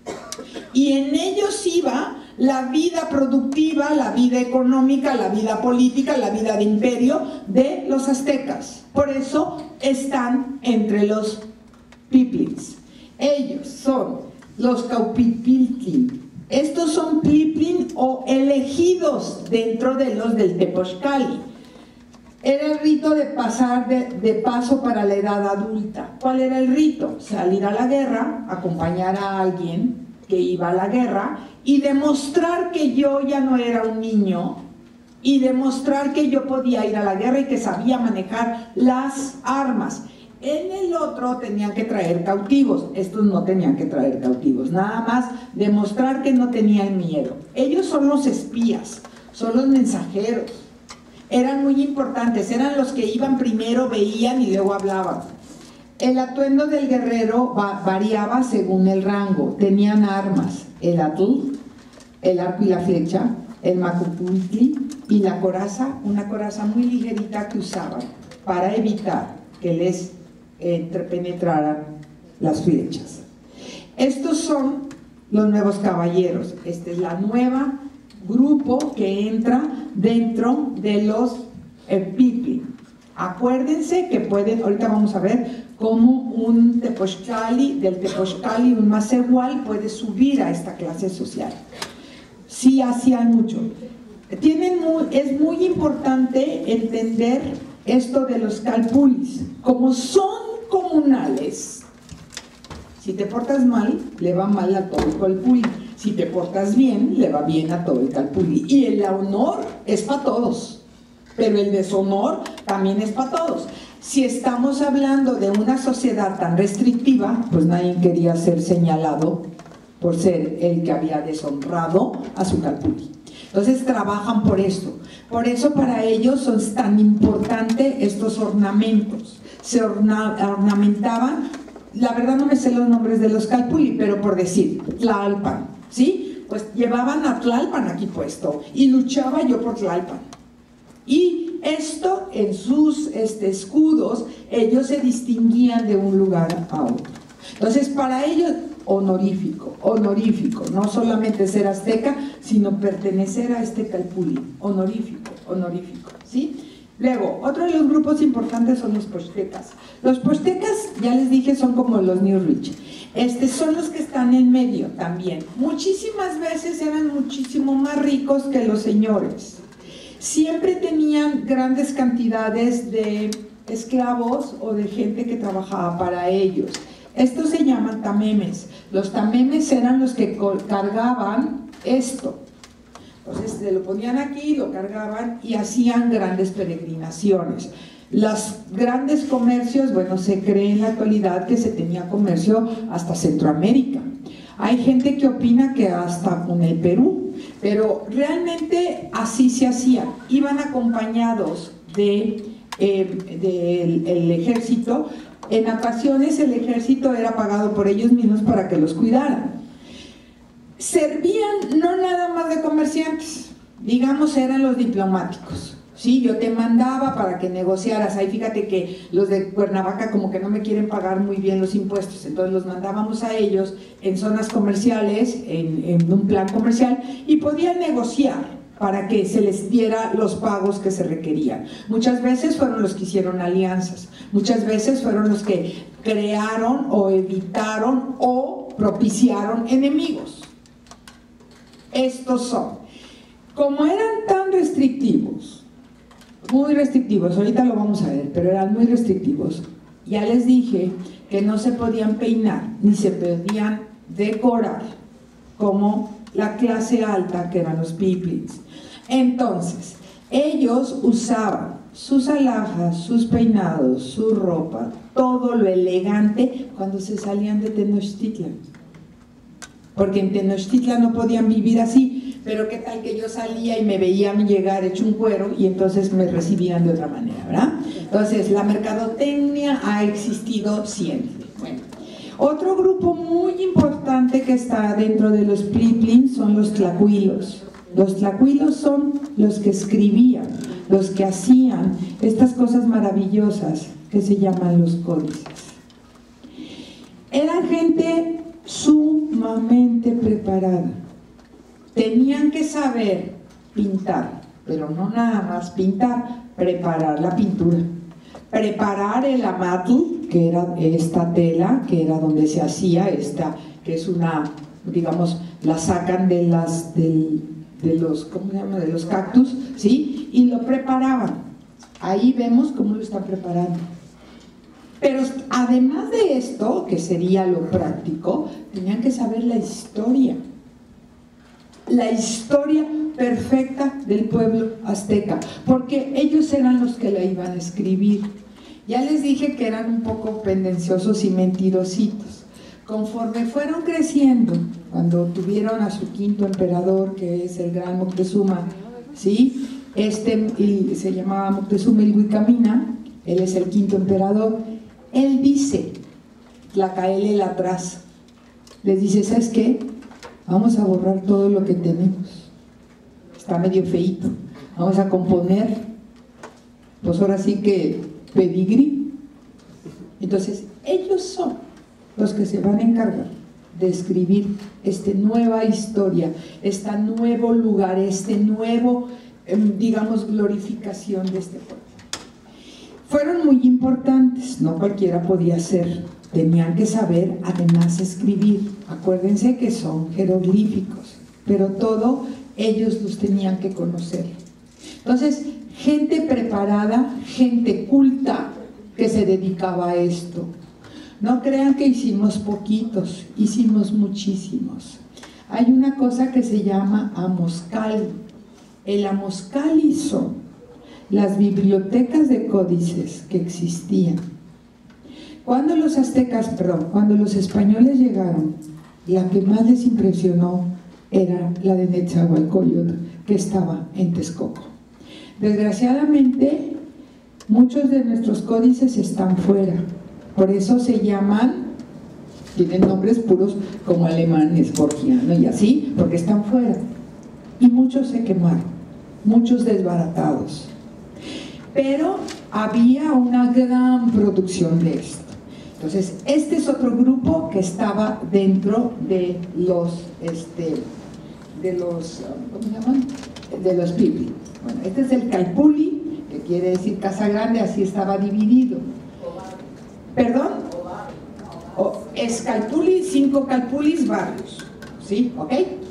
y en ellos iba la vida productiva, la vida económica, la vida política, la vida de imperio de los aztecas. Por eso están entre los piplins. Ellos son los Caupipiltlin. Estos son piplin o elegidos dentro de los del Tepozcali. Era el rito de pasar de, de paso para la edad adulta. ¿Cuál era el rito? Salir a la guerra, acompañar a alguien que iba a la guerra y demostrar que yo ya no era un niño y demostrar que yo podía ir a la guerra y que sabía manejar las armas. En el otro tenían que traer cautivos, estos no tenían que traer cautivos, nada más demostrar que no tenían miedo. Ellos son los espías, son los mensajeros, eran muy importantes, eran los que iban primero, veían y luego hablaban. El atuendo del guerrero va, variaba según el rango. Tenían armas, el atl, el arco y la flecha, el macupultli y la coraza, una coraza muy ligerita que usaban para evitar que les eh, penetraran las flechas. Estos son los nuevos caballeros. Esta es la nueva grupo que entra dentro de los eh, piplin. Acuérdense que pueden, ahorita vamos a ver cómo un Tepozcali, del Tepozcali, un Macehual puede subir a esta clase social. Sí, hacían mucho. Tienen muy, es muy importante entender esto de los calpulis. Como son comunales, si te portas mal, le va mal a todo el calpuli. Si te portas bien, le va bien a todo el calpuli. Y el honor es para todos, pero el deshonor también es para todos. Si estamos hablando de una sociedad tan restrictiva, pues nadie quería ser señalado por ser el que había deshonrado a su calpuli. Entonces trabajan por esto. Por eso para ellos son tan importantes estos ornamentos. Se orna, ornamentaban, la verdad no me sé los nombres de los calpuli, pero por decir, Tlalpan, ¿sí? Pues llevaban a Tlalpan aquí puesto y luchaba yo por Tlalpan. Y esto en sus este, escudos, ellos se distinguían de un lugar a otro. Entonces para ellos, honorífico, honorífico, no solamente ser azteca, sino pertenecer a este calpuli, honorífico, honorífico, ¿sí? Luego, otro de los grupos importantes son los pochtecas. Los pochtecas, ya les dije, son como los New Rich. Este, son los que están en medio también. Muchísimas veces eran muchísimo más ricos que los señores. Siempre tenían grandes cantidades de esclavos o de gente que trabajaba para ellos. Estos se llaman tamemes. Los tamemes eran los que cargaban esto. Entonces se lo ponían aquí, lo cargaban y hacían grandes peregrinaciones. Los grandes comercios, bueno, se cree en la actualidad que se tenía comercio hasta Centroamérica. Hay gente que opina que hasta con el Perú, pero realmente así se hacía. Iban acompañados de, eh, del el ejército. En ocasiones el ejército era pagado por ellos mismos para que los cuidaran. Servían no nada más de comerciantes, digamos eran los diplomáticos. Sí, yo te mandaba para que negociaras. Ahí fíjate que los de Cuernavaca como que no me quieren pagar muy bien los impuestos, entonces los mandábamos a ellos en zonas comerciales, en, en un plan comercial, y podían negociar para que se les diera los pagos que se requerían. Muchas veces fueron los que hicieron alianzas, muchas veces fueron los que crearon o evitaron o propiciaron enemigos. Estos son, como eran tan restrictivos, muy restrictivos, ahorita lo vamos a ver, pero eran muy restrictivos. Ya les dije que no se podían peinar ni se podían decorar como la clase alta, que eran los piplins. Entonces, ellos usaban sus alhajas, sus peinados, su ropa, todo lo elegante cuando se salían de Tenochtitlan. Porque en Tenochtitlan no podían vivir así. Pero qué tal que yo salía y me veían llegar hecho un cuero y entonces me recibían de otra manera, ¿verdad? Entonces la mercadotecnia ha existido siempre. Bueno, otro grupo muy importante que está dentro de los piplins son los tlacuilos. Los tlacuilos son los que escribían, los que hacían estas cosas maravillosas que se llaman los códices. Eran gente sumamente preparada. Tenían que saber pintar, pero no nada más pintar, preparar la pintura, preparar el amatl, que era esta tela, que era donde se hacía esta, que es una, digamos, la sacan de las, del, de los, ¿cómo se llama? De los cactus, ¿sí? Y lo preparaban. Ahí vemos cómo lo están preparando. Pero además de esto, que sería lo práctico, tenían que saber la historia. La historia perfecta del pueblo azteca, porque ellos eran los que la iban a escribir. Ya les dije que eran un poco pendenciosos y mentirositos. Conforme fueron creciendo, cuando tuvieron a su quinto emperador, que es el gran Moctezuma, ¿sí? Este y se llamaba Moctezuma Ilhuicamina, él es el quinto emperador. Él dice, Tlacaelel atrás, les dice, ¿sabes qué? Vamos a borrar todo lo que tenemos, está medio feíto, vamos a componer, pues ahora sí que pedigrí. Entonces ellos son los que se van a encargar de escribir esta nueva historia, este nuevo lugar, este nuevo, digamos, glorificación de este pueblo. Fueron muy importantes, no cualquiera podía ser. Tenían que saber además escribir. Acuérdense que son jeroglíficos, pero todo ellos los tenían que conocer. Entonces, gente preparada, gente culta que se dedicaba a esto. No crean que hicimos poquitos, hicimos muchísimos. Hay una cosa que se llama amoscal. El amoscal hizo las bibliotecas de códices que existían. Cuando los aztecas, perdón, cuando los españoles llegaron, la que más les impresionó era la de Netzahualcóyotl, que estaba en Texcoco. Desgraciadamente, muchos de nuestros códices están fuera, por eso se llaman, tienen nombres puros como alemanes, borgiano y así, porque están fuera. Y muchos se quemaron, muchos desbaratados. Pero había una gran producción de esto. Entonces, este es otro grupo que estaba dentro de los, este, de los, ¿cómo se llaman? De los piplins. Bueno, este es el calpulli, que quiere decir casa grande, así estaba dividido. ¿Perdón? O, es calpulli, cinco calpulis barrios, ¿sí? ¿Ok?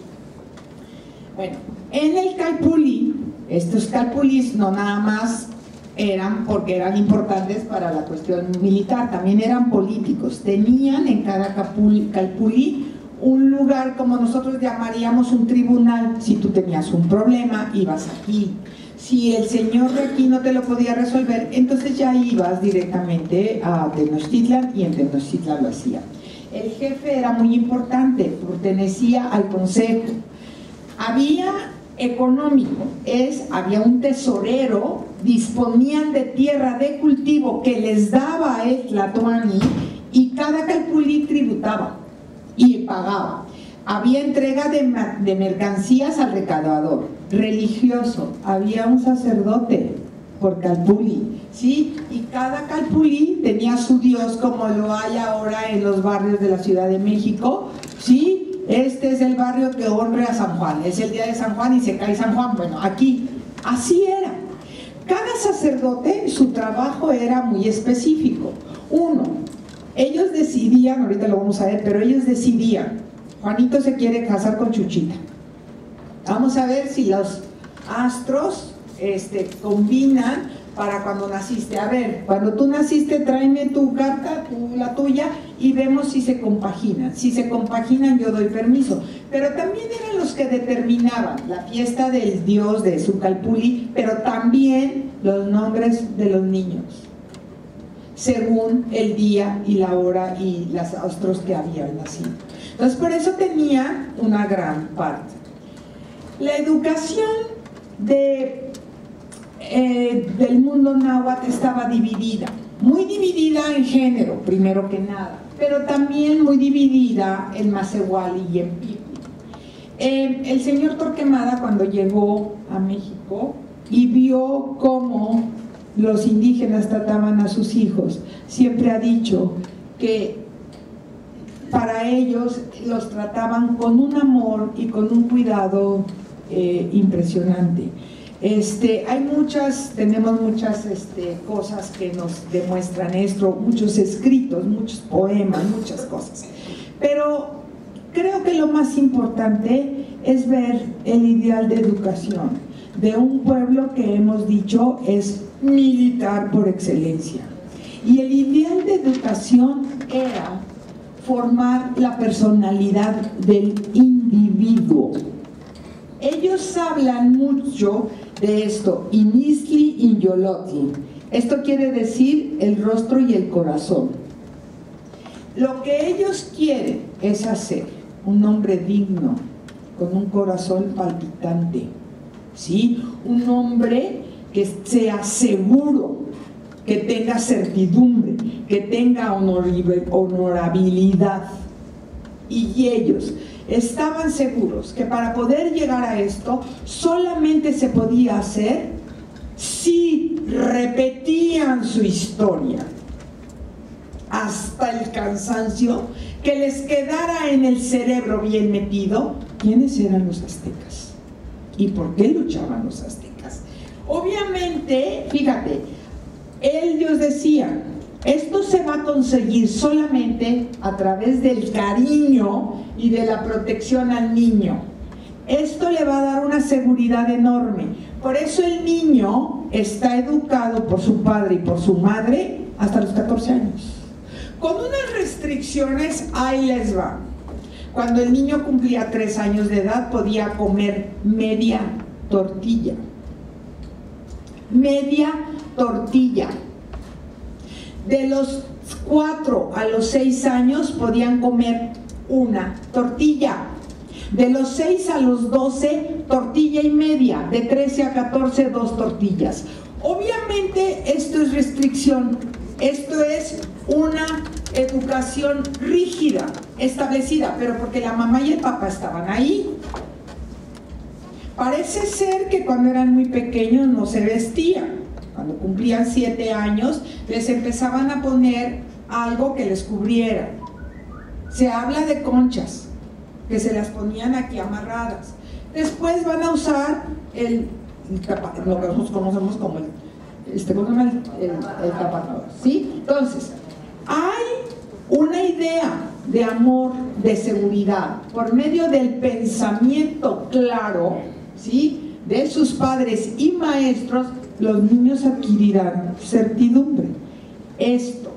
Bueno, en el calpulli, estos calpulis no nada más eran porque eran importantes para la cuestión militar, también eran políticos. Tenían en cada calpulli un lugar como nosotros llamaríamos un tribunal. Si tú tenías un problema, ibas aquí. Si el señor de aquí no te lo podía resolver, entonces ya ibas directamente a Tenochtitlan, y en Tenochtitlan lo hacía. El jefe era muy importante, pertenecía al consejo. Había económico, es, había un tesorero, disponían de tierra de cultivo que les daba el Tlatoani, y cada calpulí tributaba y pagaba. Había entrega de, de mercancías al recaudador. Religioso, había un sacerdote por calpulí, ¿sí? Y cada calpulí tenía su dios, como lo hay ahora en los barrios de la Ciudad de México, ¿sí? Este es el barrio que honra a San Juan, es el día de San Juan y se cae San Juan. Bueno, aquí, así era. Cada sacerdote, su trabajo era muy específico. Uno, ellos decidían, ahorita lo vamos a ver, pero ellos decidían, Juanito se quiere casar con Chuchita. Vamos a ver si los astros este, combinan para cuando naciste. A ver, cuando tú naciste, tráeme tu carta, tu, la tuya, y vemos si se compaginan. Si se compaginan, yo doy permiso. Pero también eran los que determinaban la fiesta del dios de su calpulí, pero también los nombres de los niños, según el día y la hora y los astros que habían nacido. Entonces, por eso tenía una gran parte. La educación de, eh, del mundo náhuatl estaba dividida, muy dividida en género, primero que nada, pero también muy dividida en Masehuali y en Pipi. Eh, el señor Torquemada, cuando llegó a México y vio cómo los indígenas trataban a sus hijos, siempre ha dicho que para ellos los trataban con un amor y con un cuidado eh, impresionante. Este, hay muchas, tenemos muchas este, cosas que nos demuestran esto, muchos escritos, muchos poemas, muchas cosas. Pero creo que lo más importante es ver el ideal de educación de un pueblo que hemos dicho es militar por excelencia. Y el ideal de educación era formar la personalidad del individuo. Ellos hablan mucho de esto, Inistli Inyolotli. Esto quiere decir el rostro y el corazón. Lo que ellos quieren es hacer un hombre digno, con un corazón palpitante, ¿sí? Un hombre que sea seguro, que tenga certidumbre, que tenga honorabilidad. Y ellos estaban seguros que para poder llegar a esto solamente se podía hacer si repetían su historia hasta el cansancio, que les quedara en el cerebro bien metido quiénes eran los aztecas y por qué luchaban los aztecas. Obviamente, fíjate, ellos decían, esto se va a conseguir solamente a través del cariño y de la protección al niño. Esto le va a dar una seguridad enorme. Por eso el niño está educado por su padre y por su madre hasta los catorce años. Con unas restricciones, ahí les va. Cuando el niño cumplía tres años de edad, podía comer media tortilla. Media tortilla. De los cuatro a los seis años podían comer una tortilla. De los seis a los doce, tortilla y media. De trece a catorce, dos tortillas. Obviamente esto es restricción. Esto es una educación rígida, establecida, pero porque la mamá y el papá estaban ahí. Parece ser que cuando eran muy pequeños no se vestían. Cuando cumplían siete años, les empezaban a poner algo que les cubriera. Se habla de conchas, que se las ponían aquí amarradas. Después van a usar el, el lo que nosotros conocemos como el, este, el, el, el tapador, ¿sí? Entonces, hay una idea de amor, de seguridad, por medio del pensamiento claro, ¿sí?, de sus padres y maestros. Los niños adquirirán certidumbre. Esto,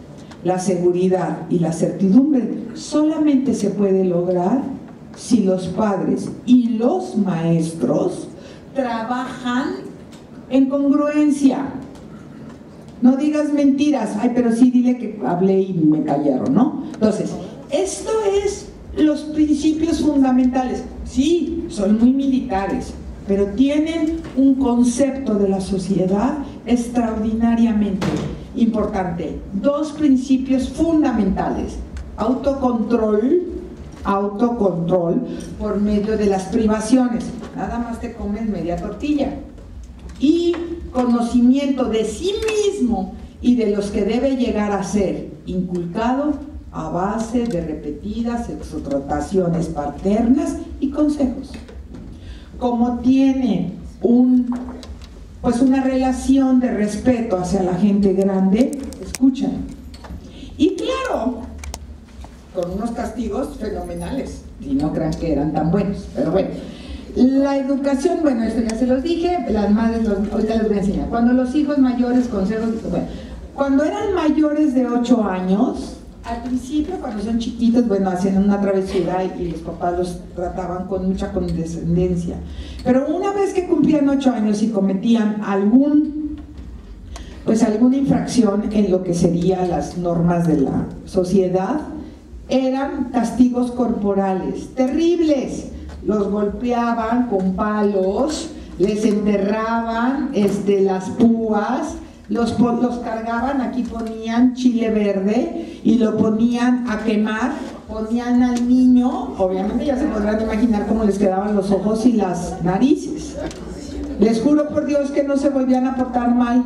la seguridad y la certidumbre solamente se puede lograr si los padres y los maestros trabajan en congruencia. No digas mentiras, ay, pero sí dile que hablé y me callaron, ¿no? Entonces, esto es los principios fundamentales. Sí, son muy militares, pero tienen un concepto de la sociedad extraordinariamente importante. Dos principios fundamentales: autocontrol, autocontrol por medio de las privaciones. Nada más te comes media tortilla. Y conocimiento de sí mismo y de los que debe llegar a ser, inculcado a base de repetidas exhortaciones paternas y consejos. Como tiene un, pues una relación de respeto hacia la gente grande, escuchan. Y claro, con unos castigos fenomenales, y no crean que eran tan buenos, pero bueno. La educación, bueno, esto ya se los dije, las madres, los, ahorita les voy a enseñar. Cuando los hijos mayores, consejos, bueno, cuando eran mayores de ocho años, al principio, cuando son chiquitos, bueno, hacían una travesura y los papás los trataban con mucha condescendencia. Pero una vez que cumplían ocho años y cometían algún, pues alguna infracción en lo que serían las normas de la sociedad, eran castigos corporales terribles. Los golpeaban con palos, les enterraban este, las púas, los, los cargaban, aquí ponían chile verde y lo ponían a quemar, ponían al niño, obviamente ya se podrán imaginar cómo les quedaban los ojos y las narices. Les juro por Dios que no se volvían a portar mal,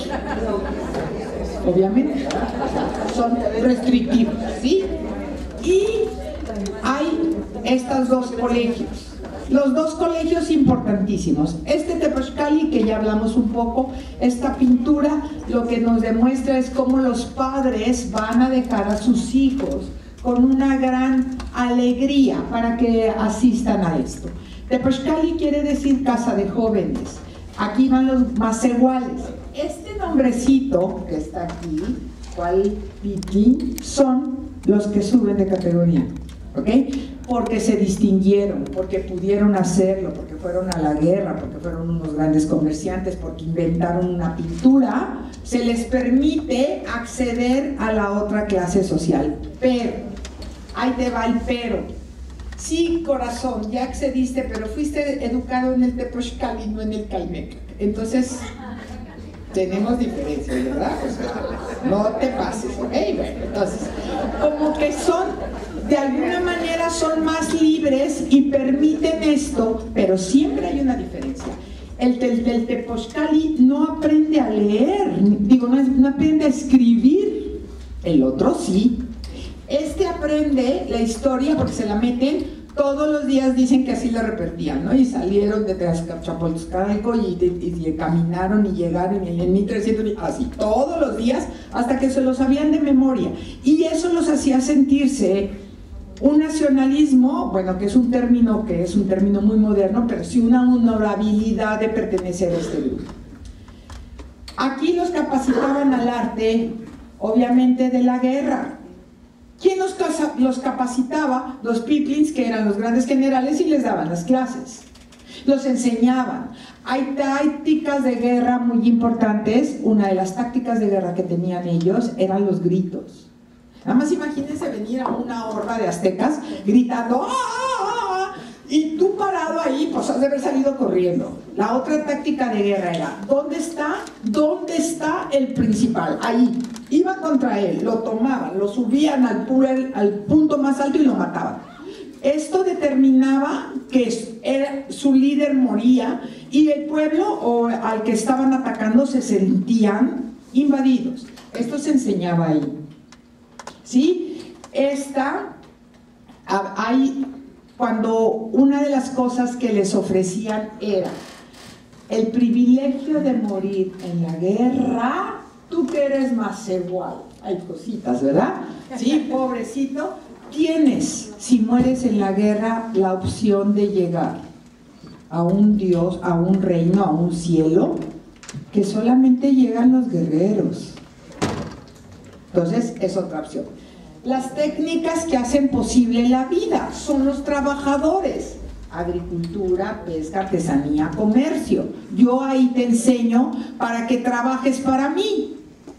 obviamente, son restrictivos, ¿sí? Y hay estos dos colegios, los dos colegios importantísimos. Este Tepozcali, que ya hablamos un poco, esta pintura lo que nos demuestra es cómo los padres van a dejar a sus hijos con una gran alegría para que asistan a esto. Tepozcali quiere decir casa de jóvenes. Aquí van los más iguales. Este nombrecito que está aquí, cual piti, son los que suben de categoría, ¿ok? Porque se distinguieron, porque pudieron hacerlo, porque fueron a la guerra, porque fueron unos grandes comerciantes, porque inventaron una pintura, se les permite acceder a la otra clase social. Pero, ahí te va el pero. Sí, corazón, ya accediste, pero fuiste educado en el Tepozcali, no en el Calmecac. Entonces, tenemos diferencias, ¿verdad? Pues, no te pases, ¿ok? Bueno, entonces, como que son, de alguna manera son más libres y permiten esto, pero siempre hay una diferencia. El del, del Tepozcali no aprende a leer, digo, no, no aprende a escribir, el otro sí. Este aprende la historia porque se la meten, todos los días dicen que así la repetían, ¿no? Y salieron de Chapultepec y, y, y caminaron y llegaron en el mil trescientos, así, todos los días, hasta que se lo sabían de memoria. Y eso los hacía sentirse un nacionalismo, bueno, que es un término que es un término muy moderno, pero sí una honorabilidad de pertenecer a este grupo. Aquí los capacitaban al arte, obviamente, de la guerra. ¿Quién los, los capacitaba? Los piplins, que eran los grandes generales, y les daban las clases. Los enseñaban. Hay tácticas de guerra muy importantes. Una de las tácticas de guerra que tenían ellos eran los gritos. Nada más imagínense venir a una horda de aztecas gritando ¡ah! Y tú parado ahí, pues has de haber salido corriendo. La otra táctica de guerra era, ¿dónde está? ¿Dónde está el principal? Ahí. Iban contra él, lo tomaban, lo subían al, al punto más alto y lo mataban. Esto determinaba que era, su líder moría y el pueblo o al que estaban atacando se sentían invadidos. Esto se enseñaba ahí. ¿Sí? Esta, hay, cuando una de las cosas que les ofrecían era el privilegio de morir en la guerra. Tú que eres más igual, hay cositas, ¿verdad? Sí, pobrecito, tienes, si mueres en la guerra, la opción de llegar a un Dios, a un reino, a un cielo, que solamente llegan los guerreros. Entonces, es otra opción. Las técnicas que hacen posible la vida son los trabajadores. Agricultura, pesca, artesanía, comercio. Yo ahí te enseño para que trabajes para mí.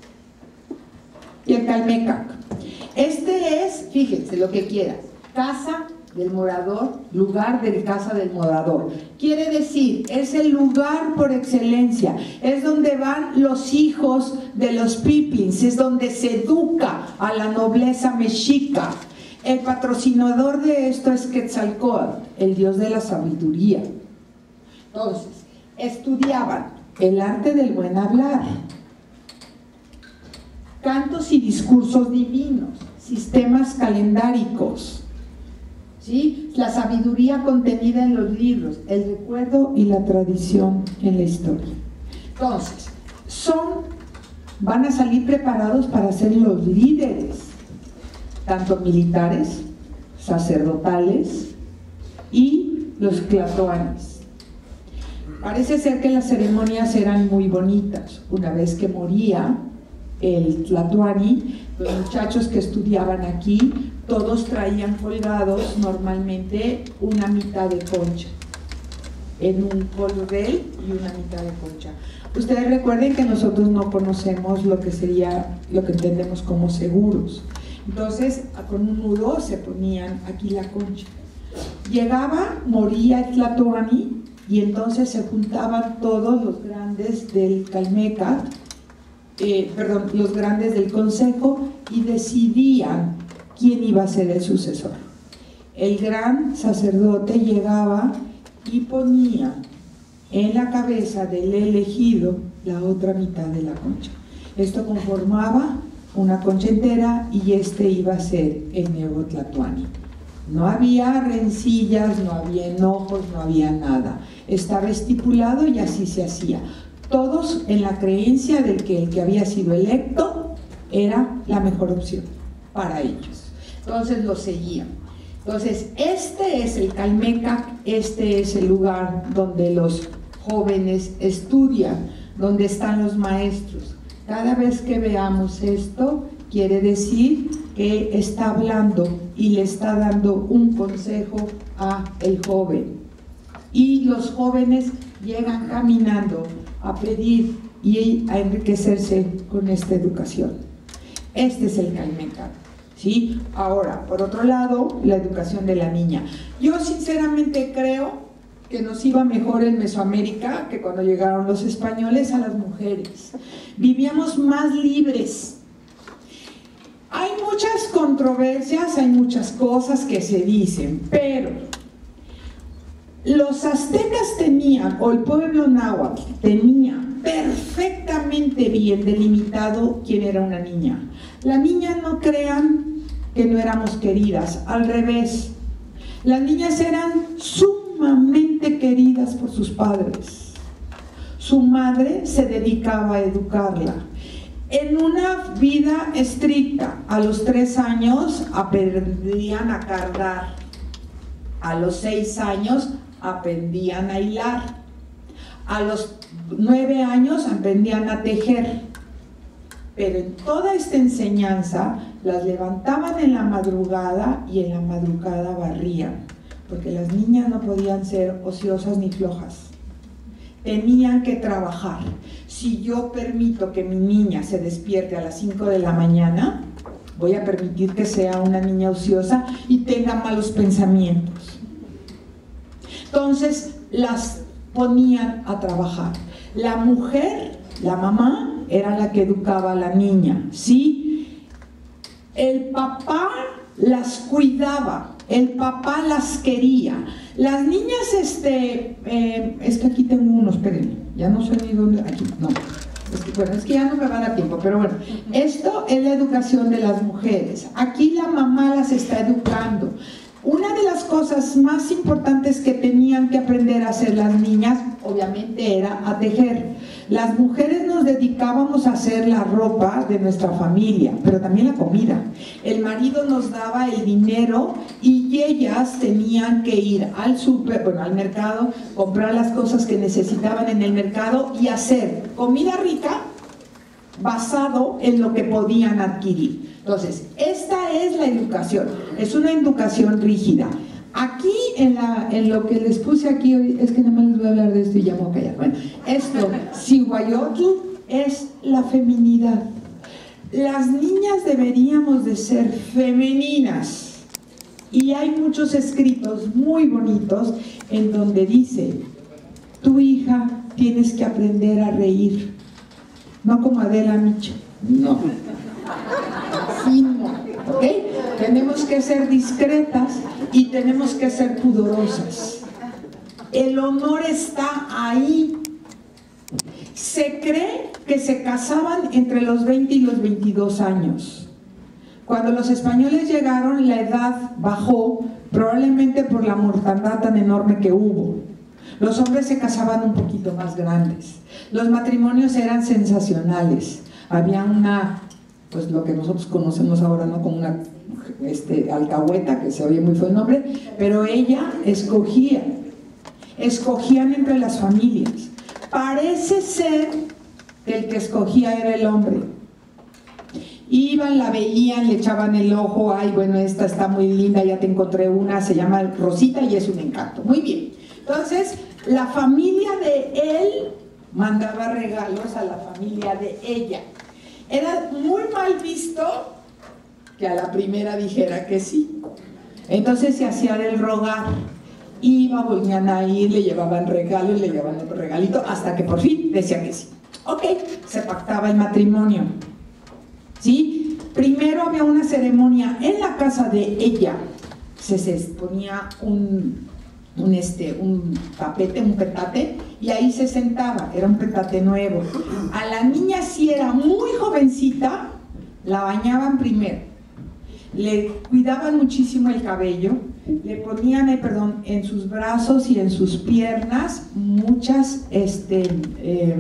Y el Calmecac. Este es, fíjense lo que quieras, casa del morador, lugar de casa del morador. Quiere decir, es el lugar por excelencia, es donde van los hijos de los pipins, es donde se educa a la nobleza mexica. El patrocinador de esto es Quetzalcóatl, el dios de la sabiduría. Entonces, estudiaban el arte del buen hablar, cantos y discursos divinos, sistemas calendáricos, ¿sí? La sabiduría contenida en los libros, el recuerdo y la tradición en la historia. Entonces, son, van a salir preparados para ser los líderes, tanto militares, sacerdotales y los tlatoanis. Parece ser que las ceremonias eran muy bonitas. Una vez que moría el tlatoani, los muchachos que estudiaban aquí, todos traían colgados normalmente una mitad de concha, en un cordel y una mitad de concha. Ustedes recuerden que nosotros no conocemos lo que sería, lo que entendemos como seguros. Entonces, con un nudo se ponían aquí la concha. Llegaba, moría el tlatoani, y entonces se juntaban todos los grandes del Calmecac, eh, perdón, los grandes del consejo, y decidían quién iba a ser el sucesor. El gran sacerdote llegaba y ponía en la cabeza del elegido la otra mitad de la concha. Esto conformaba una concha entera y este iba a ser el nuevo tlatoani. No había rencillas, no había enojos, no había nada. Estaba estipulado y así se hacía. Todos en la creencia de que el que había sido electo era la mejor opción para ellos. Entonces lo seguían. Entonces, este es el Calmecac, este es el lugar donde los jóvenes estudian, donde están los maestros. Cada vez que veamos esto, quiere decir que está hablando y le está dando un consejo a el joven. Y los jóvenes llegan caminando a pedir y a enriquecerse con esta educación. Este es el Calmecac, ¿sí? Ahora, por otro lado, la educación de la niña. Yo sinceramente creo que nos iba mejor en Mesoamérica que cuando llegaron los españoles a las mujeres. Vivíamos más libres. Hay muchas controversias, hay muchas cosas que se dicen, pero los aztecas tenían, o el pueblo náhuatl tenía perfectamente bien delimitado quién era una niña. La niña, no crean que no éramos queridas, al revés. Las niñas eran sumamente queridas por sus padres. Su madre se dedicaba a educarla. En una vida estricta, a los tres años aprendían a cargar, a los seis años aprendían a hilar, a los nueve años aprendían a tejer, pero en toda esta enseñanza las levantaban en la madrugada y en la madrugada barrían, porque las niñas no podían ser ociosas ni flojas, tenían que trabajar. Si yo permito que mi niña se despierte a las cinco de la mañana, voy a permitir que sea una niña ociosa y tenga malos pensamientos. Entonces las ponían a trabajar. La mujer, la mamá, era la que educaba a la niña, ¿sí? El papá las cuidaba, el papá las quería. Las niñas, este, eh, es que aquí tengo unos, espérenme, ya no sé ni dónde, aquí, no. Es que, bueno, es que ya no me va a dar tiempo, pero bueno, esto es la educación de las mujeres. Aquí la mamá las está educando. Una de las cosas más importantes que tenían que aprender a hacer las niñas, obviamente, era a tejer. Las mujeres nos dedicábamos a hacer la ropa de nuestra familia, pero también la comida. El marido nos daba el dinero y ellas tenían que ir al súper, bueno, al mercado, comprar las cosas que necesitaban en el mercado y hacer comida rica, basado en lo que podían adquirir. Entonces, esta es la educación, es una educación rígida. Aquí, en, la, en lo que les puse aquí, es que nada más les voy a hablar de esto y ya me voy a callar. Bueno, esto, Cihuayotl, es la feminidad. Las niñas deberíamos de ser femeninas. Y hay muchos escritos muy bonitos en donde dice, tu hija tienes que aprender a reír. No como Adela Micha, no. Sí, no, ¿ok? Tenemos que ser discretas y tenemos que ser pudorosas. El honor está ahí. Se cree que se casaban entre los veinte y los veintidós años. Cuando los españoles llegaron, la edad bajó, probablemente por la mortandad tan enorme que hubo. Los hombres se casaban un poquito más grandes. Los matrimonios eran sensacionales. Había una, pues lo que nosotros conocemos ahora, ¿no? Como una este, alcahueta, que se oye muy feo el nombre, pero ella escogía, escogían entre las familias. Parece ser que el que escogía era el hombre. Iban, la veían, le echaban el ojo, ay, bueno, esta está muy linda, ya te encontré una, se llama Rosita y es un encanto. Muy bien. Entonces, la familia de él mandaba regalos a la familia de ella. Era muy mal visto que a la primera dijera que sí. Entonces se hacía del rogar. Iba, volvían a ir, le llevaban regalos, le llevaban otro regalito, hasta que por fin decía que sí. Ok, se pactaba el matrimonio. ¿Sí? Primero había una ceremonia en la casa de ella. Se, se ponía un, un, este, un tapete, un petate, y ahí se sentaba, era un petate nuevo. A la niña, si era muy jovencita, la bañaban primero. Le cuidaban muchísimo el cabello, le ponían, eh, perdón, en sus brazos y en sus piernas muchas, este, eh,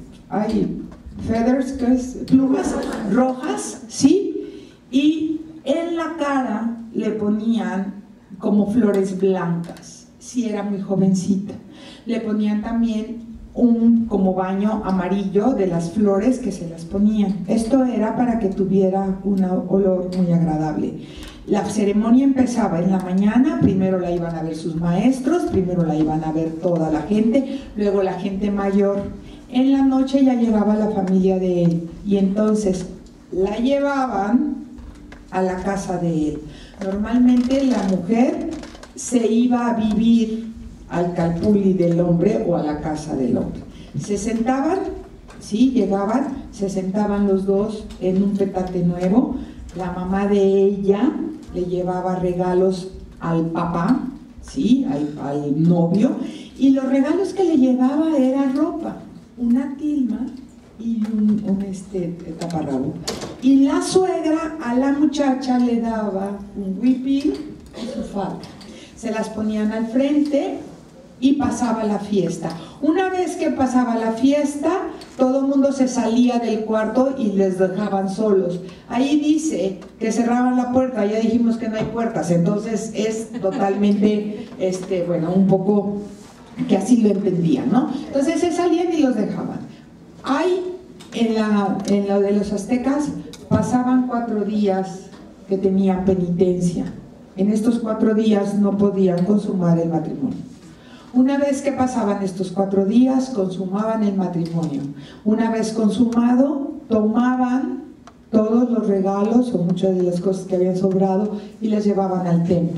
ay, feathers, ¿qué es? Plumas rojas, ¿sí? Y en la cara le ponían como flores blancas, si era muy jovencita. Le ponían también un como baño amarillo de las flores que se las ponían. Esto era para que tuviera un olor muy agradable. La ceremonia empezaba en la mañana, primero la iban a ver sus maestros, primero la iban a ver toda la gente, luego la gente mayor. En la noche ya llegaba la familia de él y entonces la llevaban a la casa de él. Normalmente la mujer se iba a vivir al calpulli del hombre o a la casa del hombre. Se sentaban, sí, llegaban, se sentaban los dos en un petate nuevo. La mamá de ella le llevaba regalos al papá, sí, al, al novio, y los regalos que le llevaba era ropa, una tilma y un, un este, taparrabo. Y la suegra a la muchacha le daba un huipil y su falda. Se las ponían al frente y pasaba la fiesta. Una vez que pasaba la fiesta, todo el mundo se salía del cuarto y les dejaban solos. Ahí dice que cerraban la puerta, ya dijimos que no hay puertas, entonces es totalmente, este, bueno, un poco que así lo entendían, ¿no? Entonces se salían y los dejaban. Hay, en, la, en lo de los aztecas, pasaban cuatro días que tenían penitencia. En estos cuatro días no podían consumar el matrimonio. Una vez que pasaban estos cuatro días, consumaban el matrimonio. Una vez consumado, tomaban todos los regalos o muchas de las cosas que habían sobrado y las llevaban al templo.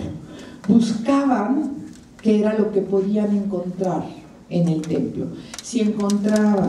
Buscaban qué era lo que podían encontrar en el templo. Si encontraban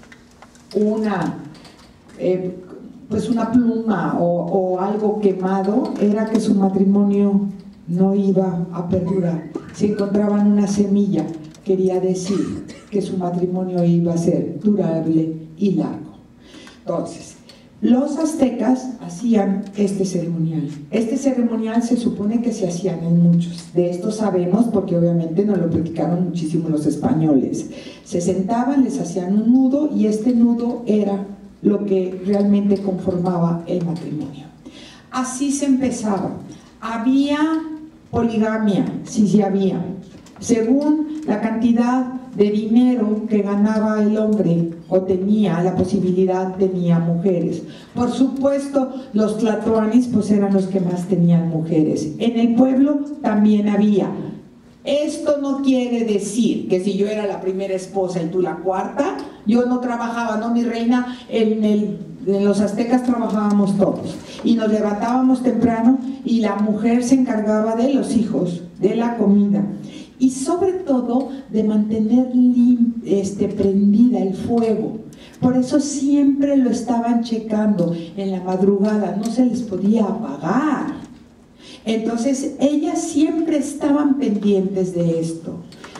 una, eh, pues una pluma o, o algo quemado, era que su matrimonio no iba a perdurar. Si encontraban una semilla, quería decir que su matrimonio iba a ser durable y largo. Entonces, los aztecas hacían este ceremonial. Este ceremonial se supone que se hacían en muchos. De esto sabemos porque obviamente nos lo platicaron muchísimo los españoles. Se sentaban, les hacían un nudo y este nudo era lo que realmente conformaba el matrimonio. Así se empezaba. Había poligamia, sí, sí había, según la cantidad de dinero que ganaba el hombre o tenía la posibilidad, tenía mujeres. Por supuesto, los tlatoanis pues eran los que más tenían mujeres. En el pueblo también había. Esto no quiere decir que si yo era la primera esposa y tú la cuarta, yo no trabajaba, no, mi reina, en, el, en los aztecas trabajábamos todos y nos levantábamos temprano y la mujer se encargaba de los hijos, de la comida y sobre todo de mantener este, prendida el fuego. Por eso siempre lo estaban checando en la madrugada, no se les podía apagar. Entonces ellas siempre estaban pendientes de esto.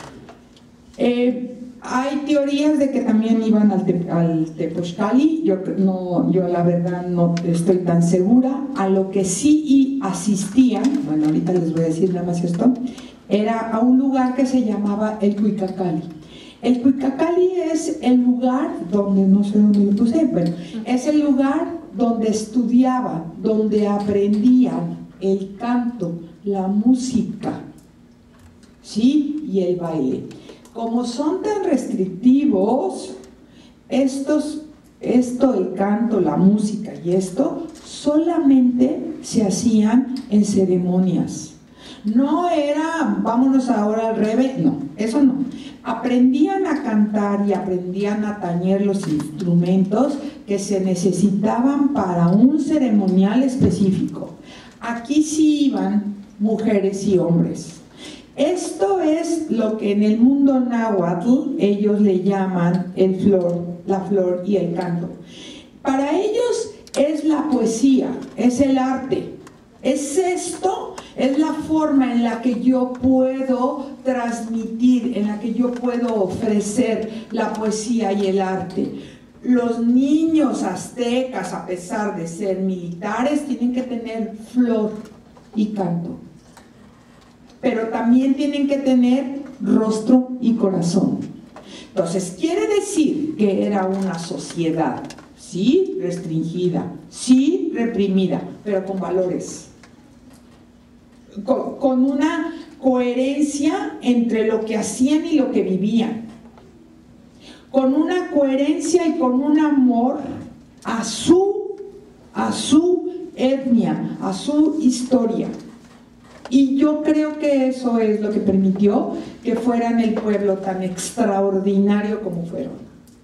Eh, hay teorías de que también iban al, te, al Tepozcali, yo, no, yo la verdad no estoy tan segura. A lo que sí asistían, bueno, ahorita les voy a decir nada más esto, era a un lugar que se llamaba el Cuicacali. El Cuicacali es el lugar donde, no sé dónde lo puse, bueno, es el lugar donde estudiaban, donde aprendían el canto, la música, ¿sí? Y el baile. Como son tan restrictivos, estos, esto, el canto, la música y esto, solamente se hacían en ceremonias. No era, vámonos ahora al revés, no, eso no. Aprendían a cantar y aprendían a tañer los instrumentos que se necesitaban para un ceremonial específico. Aquí sí iban mujeres y hombres. Esto es lo que en el mundo náhuatl ellos le llaman el flor, la flor y el canto. Para ellos es la poesía, es el arte. Es esto, es la forma en la que yo puedo transmitir, en la que yo puedo ofrecer la poesía y el arte. Los niños aztecas, a pesar de ser militares, tienen que tener flor y canto. Pero también tienen que tener rostro y corazón. Entonces, quiere decir que era una sociedad, sí, restringida, sí, reprimida, pero con valores. Con, con una coherencia entre lo que hacían y lo que vivían. Con una coherencia y con un amor a su, a su etnia, a su historia. Y yo creo que eso es lo que permitió que fueran el pueblo tan extraordinario como fueron.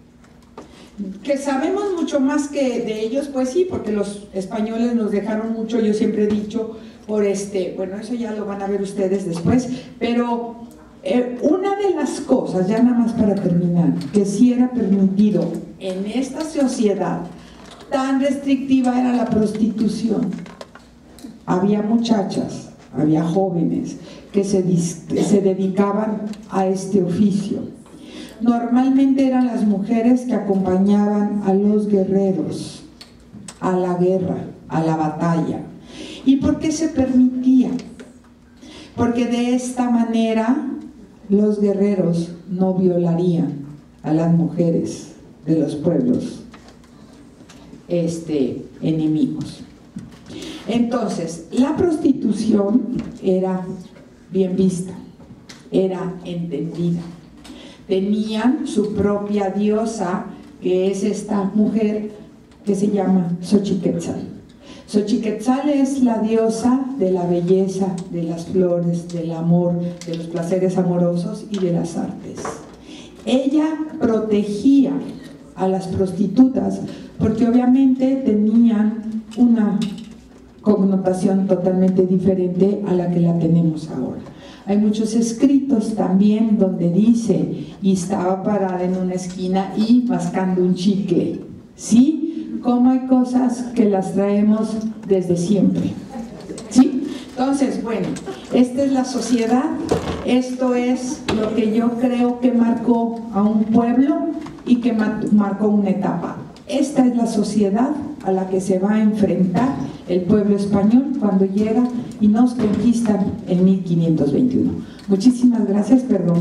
Que sabemos mucho más que de ellos, pues sí, porque los españoles nos dejaron mucho, yo siempre he dicho, por este, bueno, eso ya lo van a ver ustedes después, pero eh, una de las cosas, ya nada más para terminar, que sí era permitido en esta sociedad tan restrictiva era la prostitución. Había muchachas, había jóvenes que se, que se dedicaban a este oficio. Normalmente eran las mujeres que acompañaban a los guerreros a la guerra, a la batalla. ¿Y por qué se permitía? Porque de esta manera los guerreros no violarían a las mujeres de los pueblos este, enemigos. Entonces, la prostitución era bien vista, era entendida. Tenían su propia diosa, que es esta mujer que se llama Xochiquetzal. Xochiquetzal es la diosa de la belleza, de las flores, del amor, de los placeres amorosos y de las artes. Ella protegía a las prostitutas porque obviamente tenían una connotación totalmente diferente a la que la tenemos ahora. Hay muchos escritos también donde dice, y estaba parada en una esquina y mascando un chicle, ¿sí? Como hay cosas que las traemos desde siempre, ¿sí? Entonces, bueno, esta es la sociedad, esto es lo que yo creo que marcó a un pueblo y que marcó una etapa. Esta es la sociedad a la que se va a enfrentar el pueblo español cuando llega y nos conquistan en mil quinientos veintiuno. Muchísimas gracias, perdón.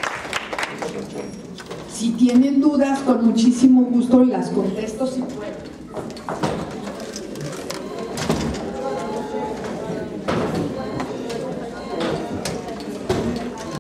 Si tienen dudas, con muchísimo gusto las contesto si puedo.